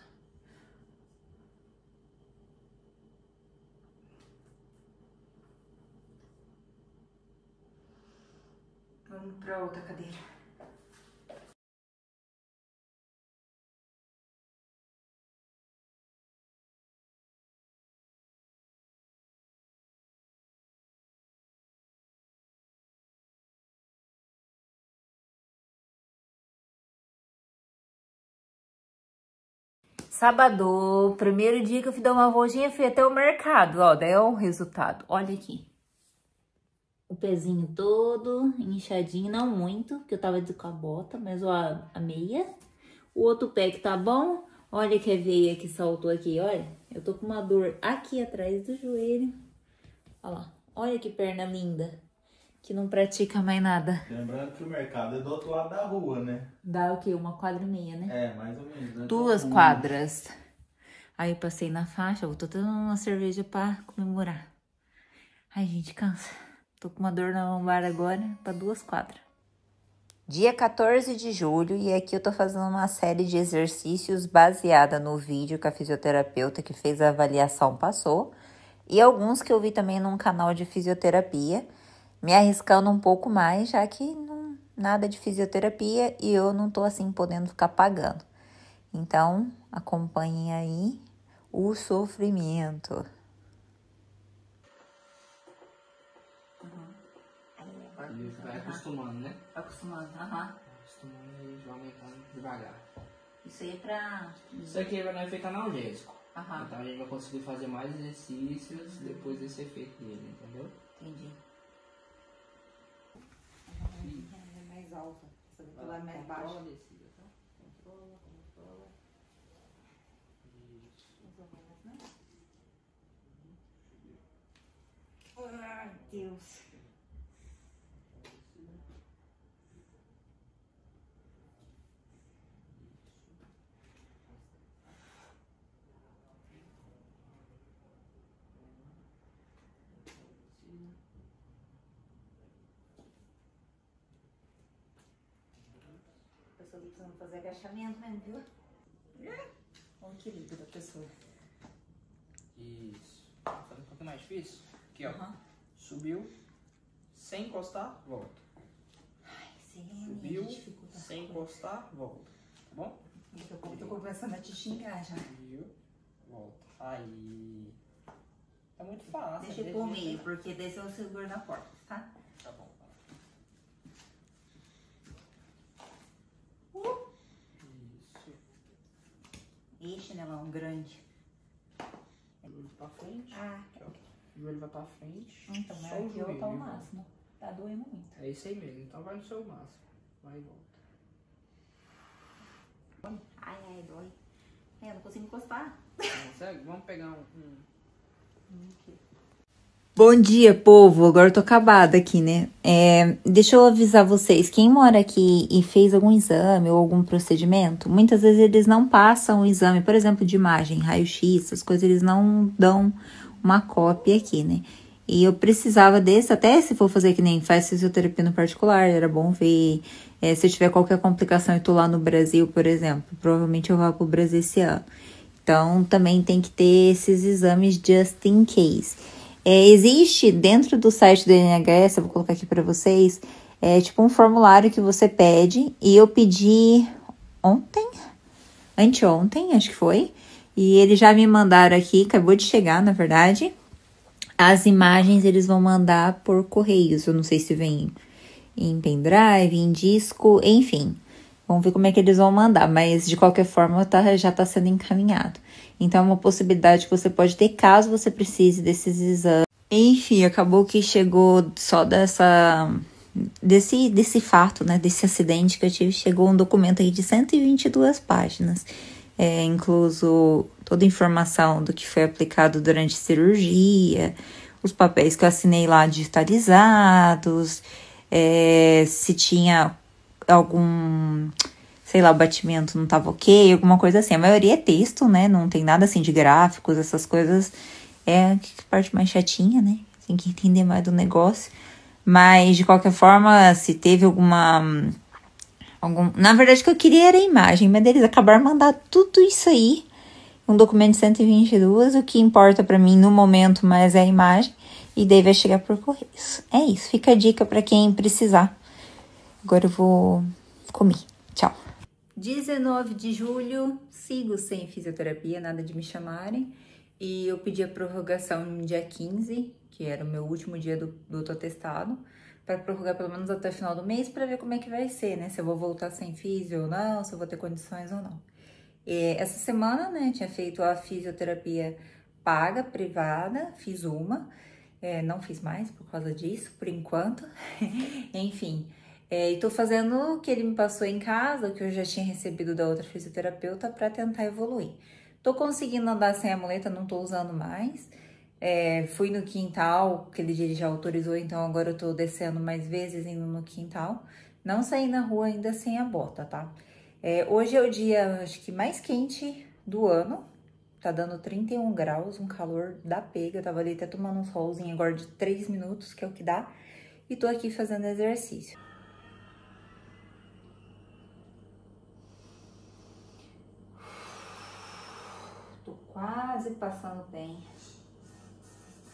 Vamos para outra cadeira. Sábado, primeiro dia que eu fui dar uma voltinha, fui até o mercado, ó, daí é o resultado. Olha aqui. O pezinho todo inchadinho, não muito, porque eu tava com a bota, mas ó, a meia. O outro pé que tá bom, olha que a veia que saltou aqui, olha. Eu tô com uma dor aqui atrás do joelho. Olha lá, olha que perna linda, que não pratica mais nada. Lembrando que o mercado é do outro lado da rua, né? Dá o quê? 1,5 quadras, né? É, mais ou menos. Né? 2 quadras. Aí eu passei na faixa, vou tô dando uma cerveja pra comemorar. Ai, gente, cansa. Tô com uma dor na lombar agora, pra 2 quadras. Dia 14 de julho, e aqui eu tô fazendo uma série de exercícios baseada no vídeo que a fisioterapeuta que fez a avaliação passou. E alguns que eu vi também num canal de fisioterapia, me arriscando um pouco mais, já que não, nada de fisioterapia e eu não tô assim podendo ficar pagando. Então, acompanhem aí o sofrimento. Ele vai acostumando, né? Acostumando, Acostumando e vai aumentando devagar. Isso aí é pra... Isso aqui vai dar efeito analgésico. Aham. Então a gente vai conseguir fazer mais exercícios depois desse efeito dele, entendeu? Entendi. É mais alta. Essa daqui lá é mais baixa. Controla a descida, tá? Controla. Isso. Ai, Deus. A pessoa precisa fazer agachamento mesmo, viu? Olha o equilíbrio da pessoa. Isso. Vou fazer um pouquinho mais difícil. Aqui, ó. Aham. Subiu, sem encostar, volta. Ai, sim, Subiu, dificulta. sem encostar, volta. Tá bom? Daqui a pouco eu tô começando a te xingar já. Subiu, volta. Aí. É muito fácil. Deixa eu pôr o meio, porque daí eu seguro na porta, tá? Tá bom. Isso. Ixi, né, um grande. Joelho pra frente. Ah, Aqui, ó. Joelho vai pra frente. então, mas só o aqui eu joelho. tô ao e máximo. Tá doendo muito. volta. É isso aí mesmo. Então vai no seu máximo. Vai e volta. Ai, dói. É, não consigo encostar. Consegue? Vamos pegar um... Bom dia, povo. Agora eu tô acabada aqui, né? Deixa eu avisar vocês. Quem mora aqui e fez algum exame ou algum procedimento, muitas vezes eles não passam o exame, por exemplo, de imagem, raio-x, essas coisas, eles não dão uma cópia aqui, né? E eu precisava desse, até se for fazer que nem faz fisioterapia no particular, era bom ver. Se eu tiver qualquer complicação e tô lá no Brasil, por exemplo, provavelmente eu vou pro Brasil esse ano. Então, também tem que ter esses exames just in case. Existe dentro do site do INSS, eu vou colocar aqui para vocês, tipo um formulário que você pede, e eu pedi anteontem, acho que foi, e eles já me mandaram aqui, acabou de chegar, na verdade. As imagens eles vão mandar por correios, eu não sei se vem em pendrive, em disco, enfim. Vamos ver como é que eles vão mandar, mas de qualquer forma já tá sendo encaminhado. Então é uma possibilidade que você pode ter caso você precise desses exames. Enfim, acabou que chegou só desse fato, né, desse acidente que eu tive, chegou um documento aí de 122 páginas. Incluso toda a informação do que foi aplicado durante a cirurgia, os papéis que eu assinei lá digitalizados, se tinha algum, sei lá, o batimento não tava ok, alguma coisa assim. A maioria é texto, né? Não tem nada assim de gráficos, essas coisas. É a parte mais chatinha, né? Tem que entender mais do negócio. Mas, de qualquer forma, se teve Na verdade, o que eu queria era a imagem, mas eles acabaram de mandar tudo isso aí. Um documento de 122, o que importa pra mim no momento mais é a imagem. E daí vai chegar por correios. É isso, fica a dica pra quem precisar. Agora eu vou comer. Tchau. 19 de julho, sigo sem fisioterapia, nada de me chamarem. E eu pedi a prorrogação no dia 15, que era o meu último dia do outro atestado, para prorrogar pelo menos até o final do mês, para ver como é que vai ser, né? Se eu vou voltar sem fisio ou não, se eu vou ter condições ou não. Essa semana, né, tinha feito a fisioterapia paga, privada, fiz uma. Não fiz mais por causa disso, por enquanto. Enfim. E tô fazendo o que ele me passou em casa, o que eu já tinha recebido da outra fisioterapeuta, para tentar evoluir. Tô conseguindo andar sem a muleta, não tô usando mais. Fui no quintal, aquele dia ele já autorizou, então agora eu tô descendo mais vezes, indo no quintal. Não saí na rua ainda sem a bota, tá? Hoje é o dia, acho que mais quente do ano. Tá dando 31 graus, um calor da pega. Eu tava ali até tomando um solzinho agora de 3 minutos, que é o que dá. E tô aqui fazendo exercício. Tô quase passando bem.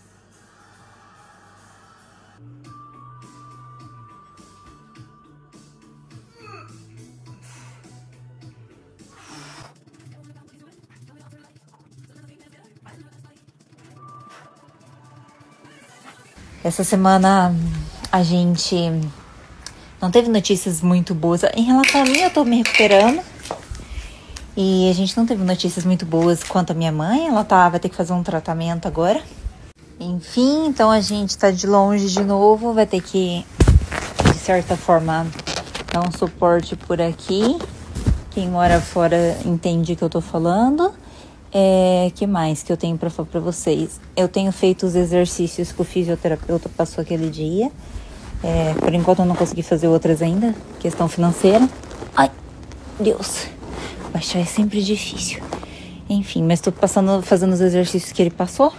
Essa semana a gente não teve notícias muito boas. Em relação a mim, eu tô me recuperando. E a gente não teve notícias muito boas quanto a minha mãe. Ela vai ter que fazer um tratamento agora. Enfim, então a gente tá de longe de novo. Vai ter que, de certa forma, dar um suporte por aqui. Quem mora fora entende o que eu tô falando. Que mais que eu tenho pra falar pra vocês? Eu tenho feito os exercícios que o fisioterapeuta passou aquele dia. Por enquanto eu não consegui fazer outras ainda. Questão financeira. Ai, Deus. Baixar é sempre difícil. Enfim, mas tô fazendo os exercícios que ele passou.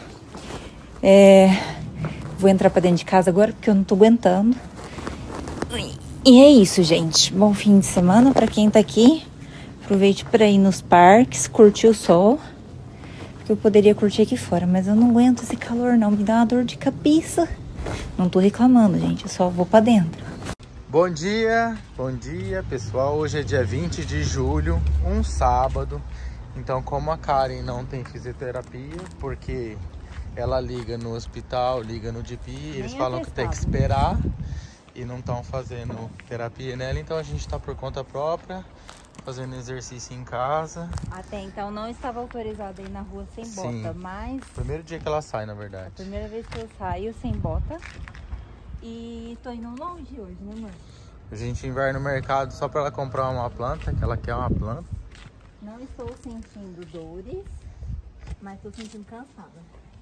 Vou entrar pra dentro de casa agora porque eu não tô aguentando. E é isso, gente. Bom fim de semana pra quem tá aqui. Aproveite pra ir nos parques, curtir o sol. Eu poderia curtir aqui fora, mas eu não aguento esse calor não, me dá uma dor de cabeça. Não tô reclamando, gente, eu só vou pra dentro. Bom dia pessoal, hoje é dia 20 de julho, um sábado. Então como a Karen não tem fisioterapia, porque ela liga no hospital, liga no GP, eles falam que tem que esperar e não estão fazendo terapia nela, então a gente tá por conta própria. Fazendo exercício em casa. Até então não estava autorizada a ir na rua sem bota, mas... Primeiro dia que ela sai, na verdade. A primeira vez que eu saio sem bota. E tô indo longe hoje, né, amor? A gente vai no mercado só pra ela comprar uma planta, que ela quer uma planta. Não estou sentindo dores, mas estou sentindo cansada.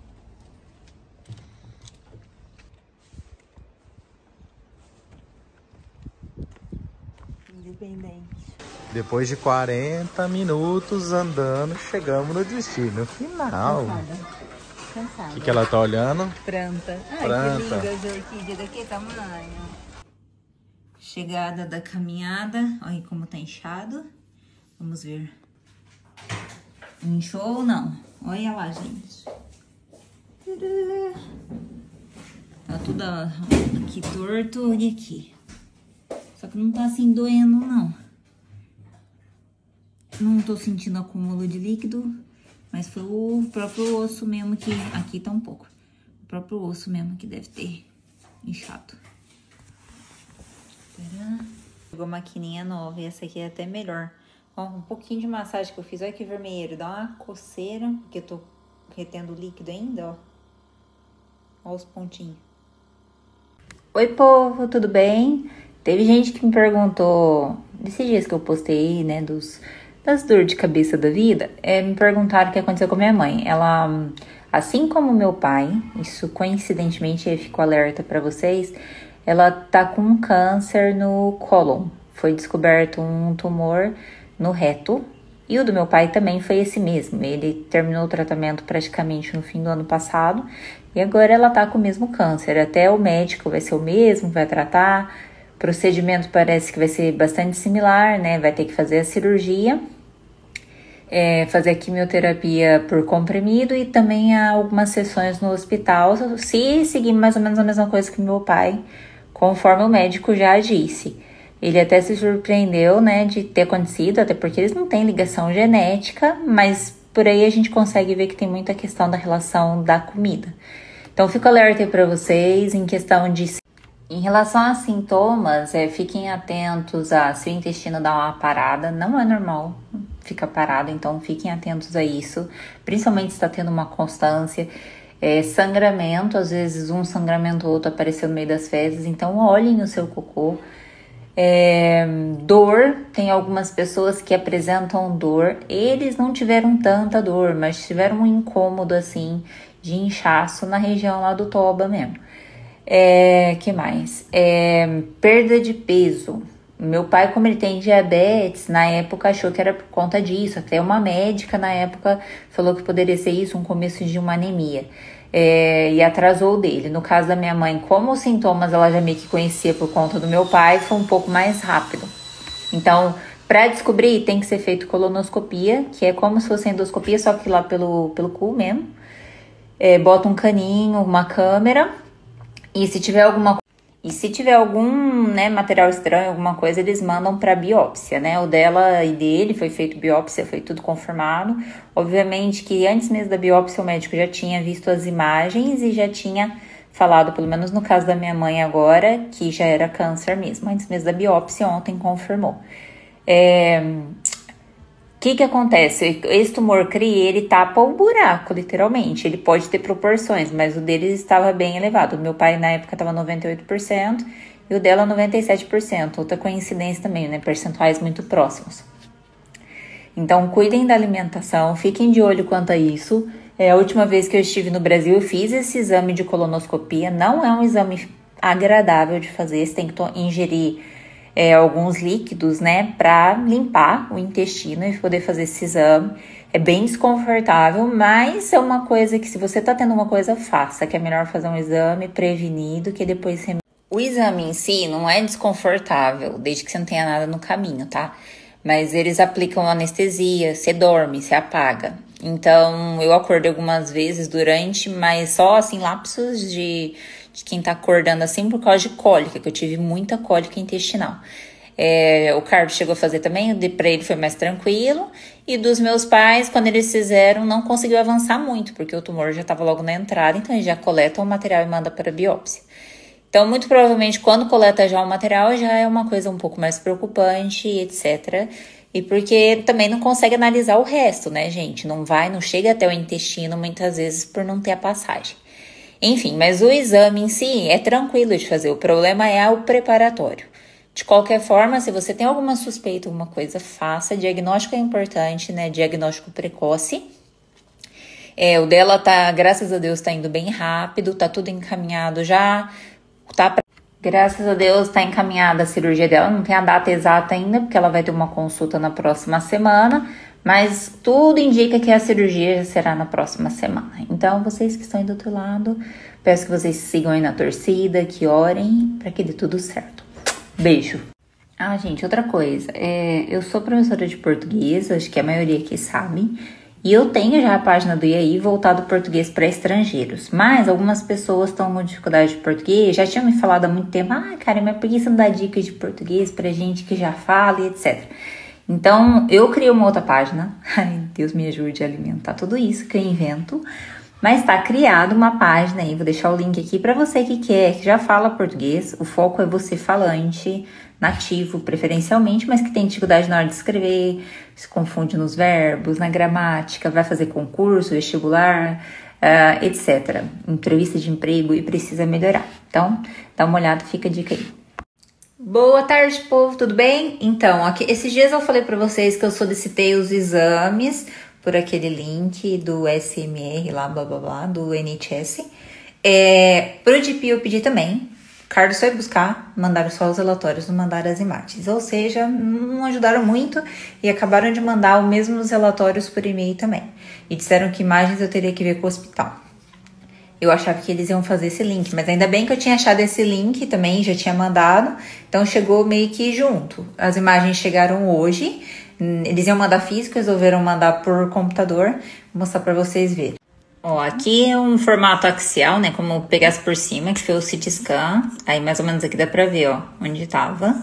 Independente. Depois de 40 minutos andando, chegamos no destino final. Cansada. O que ela tá olhando? Planta. Ai, planta. Que linda as orquídeas daqui tamanho. Chegada da caminhada. Olha como tá inchado. Vamos ver. Inchou ou não? Olha lá, gente. Tá tudo aqui torto. Olha aqui. Só que não tá assim doendo, não. Não tô sentindo acúmulo de líquido, mas foi o próprio osso mesmo que... Aqui tá um pouco. O próprio osso mesmo que deve ter inchado. Pegou a maquininha nova e essa aqui é até melhor. Ó, um pouquinho de massagem que eu fiz. Olha que vermelho. Dá uma coceira, porque eu tô retendo líquido ainda, ó. Ó os pontinhos. Oi, povo, tudo bem? Teve gente que me perguntou, nesses dias que eu postei, né, das dores de cabeça da vida, me perguntaram o que aconteceu com a minha mãe. Ela, assim como meu pai, isso coincidentemente ficou alerta pra vocês, ela tá com um câncer no cólon. Foi descoberto um tumor no reto. E o do meu pai também foi esse mesmo. Ele terminou o tratamento praticamente no fim do ano passado. E agora ela tá com o mesmo câncer. Até o médico vai ser o mesmo, vai tratar. O procedimento parece que vai ser bastante similar, né? Vai ter que fazer a cirurgia. Fazer a quimioterapia por comprimido e também algumas sessões no hospital, se seguir mais ou menos a mesma coisa que meu pai, conforme o médico já disse. Ele até se surpreendeu, né, de ter acontecido, até porque eles não têm ligação genética, mas por aí a gente consegue ver que tem muita questão da relação da comida. Então, fico alerta aí para vocês em questão de... Em relação a sintomas, fiquem atentos a se o intestino dá uma parada, não é normal ficar parado, então fiquem atentos a isso, principalmente se está tendo uma constância, sangramento, às vezes um sangramento ou outro apareceu no meio das fezes, então olhem o seu cocô. Dor, tem algumas pessoas que apresentam dor, eles não tiveram tanta dor, mas tiveram um incômodo assim de inchaço na região lá do toba mesmo. Que mais? Perda de peso. Meu pai, como ele tem diabetes, na época achou que era por conta disso. Até uma médica na época falou que poderia ser isso, um começo de uma anemia. E atrasou dele. No caso da minha mãe, como os sintomas ela já meio que conhecia por conta do meu pai, foi um pouco mais rápido. Então, para descobrir, tem que ser feito colonoscopia, que é como se fosse endoscopia, só que lá pelo cu mesmo. Bota um caninho, uma câmera, e se tiver algum né, material estranho, alguma coisa, eles mandam para biópsia, né? O dela e dele foi feito biópsia, foi tudo confirmado. Obviamente que antes mesmo da biópsia o médico já tinha visto as imagens e já tinha falado, pelo menos no caso da minha mãe agora, que já era câncer mesmo. Antes mesmo da biópsia, ontem confirmou. O que acontece? Esse tumor CRI, ele tapa o buraco, literalmente. Ele pode ter proporções, mas o deles estava bem elevado. O meu pai, na época, estava 98% e o dela 97%. Outra coincidência também, né? Percentuais muito próximos. Então, cuidem da alimentação, fiquem de olho quanto a isso. A última vez que eu estive no Brasil, eu fiz esse exame de colonoscopia. Não é um exame agradável de fazer, você tem que ingerir alguns líquidos, né, para limpar o intestino e poder fazer esse exame. É bem desconfortável, mas é uma coisa que, se você tá tendo uma coisa, faça, que é melhor fazer um exame prevenido que depois... O exame em si não é desconfortável, desde que você não tenha nada no caminho, tá? Mas eles aplicam anestesia, você dorme, você apaga. Então, eu acordei algumas vezes durante, mas só, assim, lapsos de quem tá acordando assim por causa de cólica, que eu tive muita cólica intestinal. O Carlos chegou a fazer também, pra ele foi mais tranquilo. E dos meus pais, quando eles fizeram, não conseguiu avançar muito, porque o tumor já estava logo na entrada, então eles já coletam o material e mandam para biópsia. Então, muito provavelmente, quando coleta já o material, já é uma coisa um pouco mais preocupante, etc. E porque também não consegue analisar o resto, né, gente? Não chega até o intestino, muitas vezes, por não ter a passagem. Enfim, mas o exame em si é tranquilo de fazer, o problema é o preparatório. De qualquer forma, se você tem alguma suspeita, alguma coisa, faça. Diagnóstico é importante, né? Diagnóstico precoce. O dela tá, graças a Deus, tá indo bem rápido, tá tudo encaminhado já. Graças a Deus tá encaminhada a cirurgia dela, não tem a data exata ainda, porque ela vai ter uma consulta na próxima semana. Mas tudo indica que a cirurgia será na próxima semana. Então, vocês que estão aí do outro lado, peço que vocês sigam aí na torcida, que orem para que dê tudo certo. Beijo! Gente, outra coisa. Eu sou professora de português, acho que a maioria aqui sabe. E eu tenho já a página do IAI voltado português para estrangeiros. Mas algumas pessoas estão com dificuldade de português, já tinham me falado há muito tempo. Cara, mas por que você não dá dicas de português pra gente que já fala e etc. Então, eu criei uma outra página. Ai, Deus me ajude a alimentar tudo isso que eu invento. Mas tá criada uma página aí, vou deixar o link aqui para você que quer, que já fala português. O foco é você falante, nativo preferencialmente, mas que tem dificuldade na hora de escrever, se confunde nos verbos, na gramática, vai fazer concurso, vestibular, etc. Entrevista de emprego e precisa melhorar. Então, dá uma olhada, fica a dica aí. Boa tarde, povo, tudo bem? Então, esses dias eu falei pra vocês que eu solicitei os exames por aquele link do SMR lá, blá blá blá, do NHS. Pro GP eu pedi também. Carlos foi buscar, mandaram só os relatórios, não mandaram as imagens. Ou seja, não ajudaram muito e acabaram de mandar os mesmos relatórios por e-mail também. E disseram que imagens eu teria que ver com o hospital. Eu achava que eles iam fazer esse link, mas ainda bem que eu tinha achado esse link também, já tinha mandado, então chegou meio que junto. As imagens chegaram hoje, eles iam mandar físico, resolveram mandar por computador, vou mostrar pra vocês verem. Aqui é um formato axial, né, como pegasse por cima, que foi o CT scan, aí mais ou menos aqui dá pra ver, onde tava.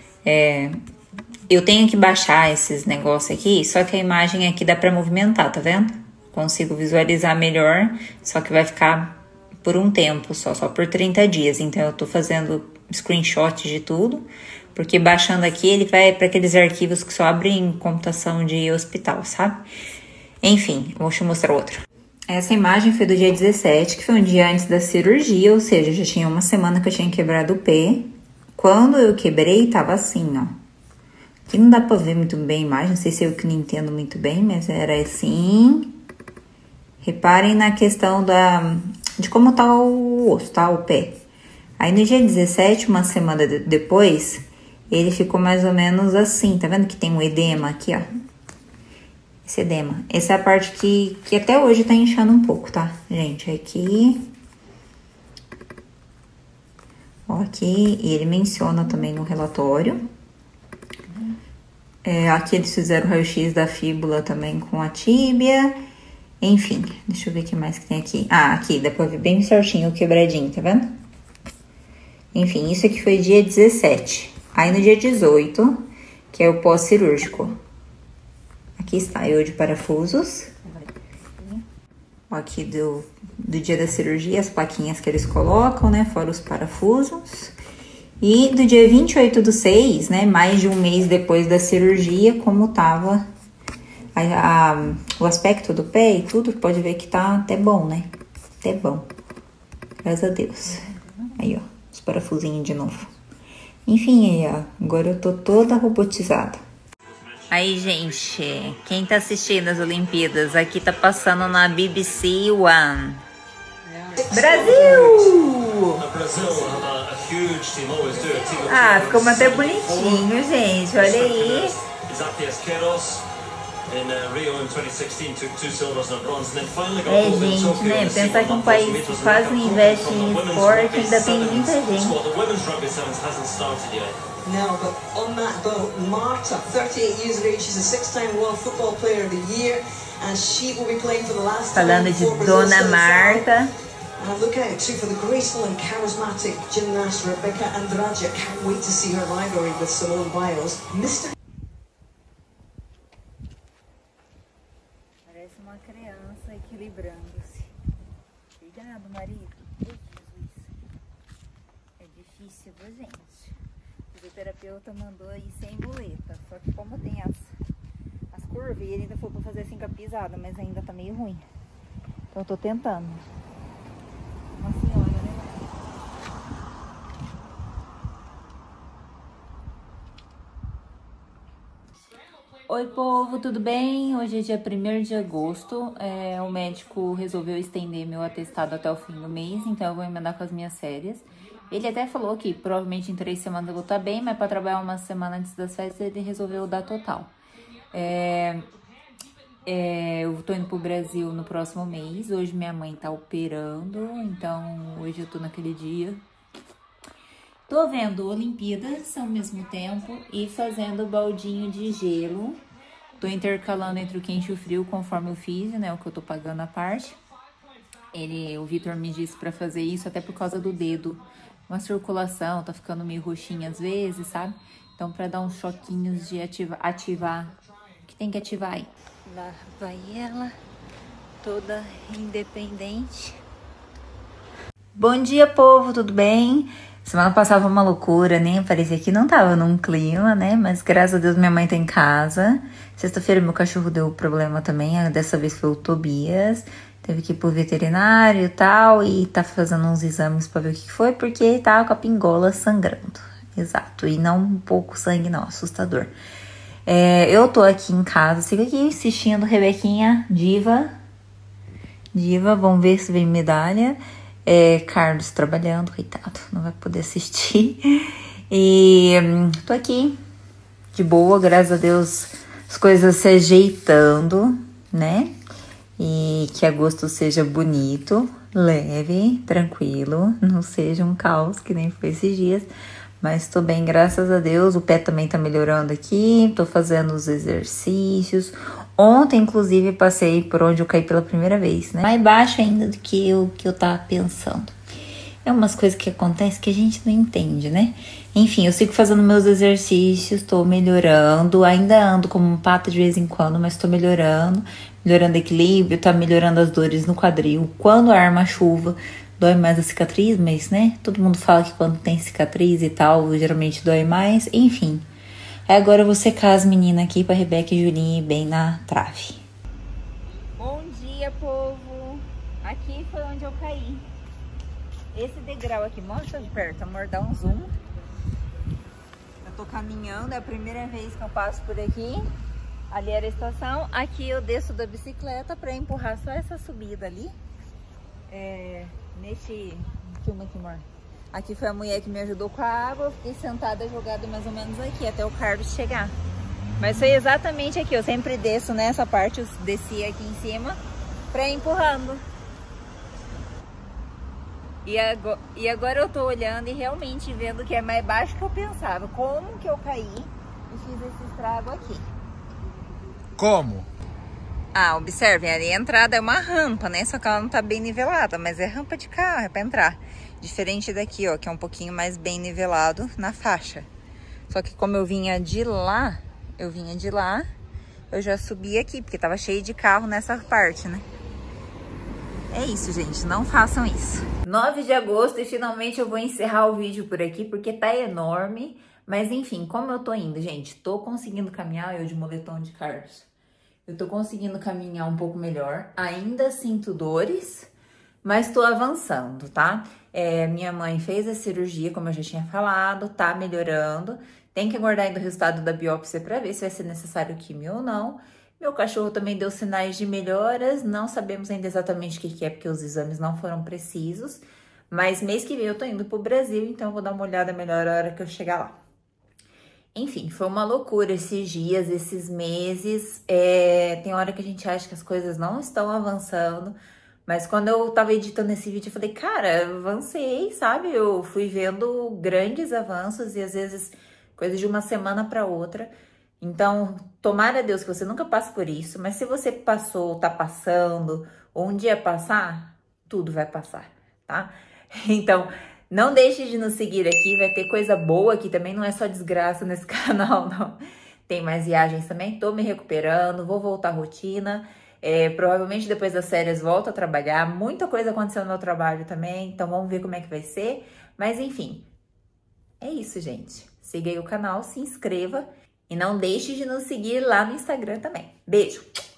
Eu tenho que baixar esses negócios aqui, só que a imagem aqui dá pra movimentar, tá vendo? Consigo visualizar melhor, só que vai ficar por um tempo só por 30 dias. Então, eu tô fazendo screenshot de tudo, porque baixando aqui, ele vai para aqueles arquivos que só abrem em computação de hospital, sabe? Enfim, vou te mostrar outro. Essa imagem foi do dia 17, que foi um dia antes da cirurgia, ou seja, já tinha uma semana que eu tinha quebrado o pé. Quando eu quebrei, tava assim, Aqui não dá pra ver muito bem a imagem, não sei se eu que não entendo muito bem, mas era assim... Reparem na questão de como tá o osso, tá? O pé. Aí no dia 17, uma semana depois, ele ficou mais ou menos assim. Tá vendo que tem um edema aqui, Esse edema. Essa é a parte que até hoje tá inchando um pouco, tá? Gente, aqui. Aqui. E ele menciona também no relatório. Aqui eles fizeram o raio-x da fíbula também com a tíbia. Enfim, deixa eu ver o que mais que tem aqui. Aqui, dá pra ver bem certinho o quebradinho, tá vendo? Enfim, isso aqui foi dia 17. Aí no dia 18, que é o pós-cirúrgico. Aqui está eu de parafusos. aqui do dia da cirurgia, as plaquinhas que eles colocam, né? Fora os parafusos. E do dia 28/6, né? Mais de um mês depois da cirurgia, como tava o aspecto do pé e tudo, pode ver que tá até bom, né? Até bom. Graças a Deus. Aí, ó, os parafusinhos de novo. Enfim, aí, ó, agora eu tô toda robotizada. Aí, gente, quem tá assistindo as Olimpíadas, aqui tá passando na BBC One. Brasil! Ah, ficou até bonitinho, gente, olha aí. É, gente, né? Pensar que um país que quase não investe em esporte ainda tem muita gente. No, but on that boat, Marta, 38 years of age, she's a 6-time World Football Player of the Year, and she will be playing for the last time. Falando de Dona Marta. And look out too for the graceful and charismatic gymnast Rebecca Andrade. I can't wait to see her rivalry with Simone Biles. Mr. Parece uma criança equilibrando-se. Cuidado, marido. Jesus. É difícil, viu, gente? O fisioterapeuta mandou ir sem muleta. Só que como tem as curvas, e ele ainda foi pra fazer assim com a pisada, mas ainda tá meio ruim. Então eu tô tentando. Uma senhora, né? Oi, povo, tudo bem? Hoje é dia 1º de agosto. O médico resolveu estender meu atestado até o fim do mês, então eu vou emendar com as minhas férias. Ele até falou que provavelmente em 3 semanas eu vou estar bem, mas para trabalhar uma semana antes das férias ele resolveu dar total. Eu tô indo pro Brasil no próximo mês. Hoje minha mãe tá operando, então hoje eu tô naquele dia. Tô vendo Olimpíadas ao mesmo tempo e fazendo baldinho de gelo. Tô intercalando entre o quente e o frio conforme o fiz, né? O que eu tô pagando a parte. O Vitor me disse pra fazer isso até por causa do dedo. Uma circulação, tá ficando meio roxinha às vezes, sabe? Então pra dar uns choquinhos de ativar, que tem que ativar aí. Lá vai ela, toda independente. Bom dia, povo, tudo bem? Semana passada foi uma loucura, nem parecia que não tava num clima, né? Mas graças a Deus minha mãe tá em casa. Sexta-feira meu cachorro deu problema também, dessa vez foi o Tobias. Teve que ir pro veterinário e tal, e tá fazendo uns exames pra ver o que foi, porque tava com a pingola sangrando. Exato, e não um pouco sangue não, assustador. Eu tô aqui em casa, sigo aqui assistindo Rebequinha, diva, vamos ver se vem medalha. Carlos trabalhando, coitado, não vai poder assistir. E tô aqui, de boa, graças a Deus, as coisas se ajeitando, né? E que agosto seja bonito, leve, tranquilo, não seja um caos que nem foi esses dias. Mas tô bem, graças a Deus. O pé também tá melhorando aqui. Tô fazendo os exercícios. Ontem, inclusive, passei por onde eu caí pela primeira vez, né? Mais baixo ainda do que eu tava pensando. É umas coisas que acontecem que a gente não entende, né? Enfim, eu sigo fazendo meus exercícios, tô melhorando. Ainda ando como um pato de vez em quando, mas tô melhorando. Melhorando o equilíbrio, tá melhorando as dores no quadril. Quando arma a chuva, dói mais a cicatriz, mas, né, todo mundo fala que quando tem cicatriz e tal, geralmente dói mais, enfim. Aí agora eu vou secar as meninas aqui pra Rebeca e Julinha ir bem na trave. Bom dia, povo! Aqui foi onde eu caí. Esse degrau aqui, mostra de perto, amor, dá um zoom. Eu tô caminhando, é a primeira vez que eu passo por aqui. Ali era a estação, aqui eu desço da bicicleta pra empurrar só essa subida ali. Nesse filme aqui, amor. Aqui foi a mulher que me ajudou com a água. Eu fiquei sentada, jogada mais ou menos aqui, até o Carlos chegar. Mas foi exatamente aqui. Eu sempre desço nessa parte, eu desci aqui em cima pra ir empurrando. E agora eu tô olhando e realmente vendo que é mais baixo que eu pensava. Como que eu caí e fiz esse estrago aqui? Como? Ah, observem, ali a entrada é uma rampa, né? Só que ela não tá bem nivelada, mas é rampa de carro, é pra entrar. Diferente daqui, ó, que é um pouquinho mais bem nivelado na faixa. Só que como eu vinha de lá, eu já subi aqui, porque tava cheio de carro nessa parte, né? É isso, gente, não façam isso. 9 de agosto e finalmente eu vou encerrar o vídeo por aqui, porque tá enorme. Mas enfim, como eu tô indo, gente, tô conseguindo caminhar, eu de moletom de Carlos. Eu tô conseguindo caminhar um pouco melhor, ainda sinto dores, mas tô avançando, tá? Minha mãe fez a cirurgia, como eu já tinha falado, tá melhorando. Tem que aguardar ainda o resultado da biópsia pra ver se vai ser necessário quimio ou não. Meu cachorro também deu sinais de melhoras, não sabemos ainda exatamente o que é, porque os exames não foram precisos. Mas mês que vem eu tô indo pro Brasil, então eu vou dar uma olhada melhor a hora que eu chegar lá. Enfim, foi uma loucura esses dias, esses meses. Tem hora que a gente acha que as coisas não estão avançando, mas quando eu tava editando esse vídeo, eu falei, cara, avancei, sabe? Eu fui vendo grandes avanços e às vezes coisas de uma semana para outra. Então, tomara a Deus que você nunca passe por isso, mas se você passou, tá passando, ou um dia passar, tudo vai passar, tá? Então, não deixe de nos seguir aqui, vai ter coisa boa aqui também, não é só desgraça nesse canal, não. Tem mais viagens também, tô me recuperando, vou voltar à rotina. Provavelmente depois das férias volto a trabalhar, muita coisa aconteceu no meu trabalho também, então vamos ver como é que vai ser. Mas enfim, é isso, gente. Siga aí o canal, se inscreva e não deixe de nos seguir lá no Instagram também. Beijo!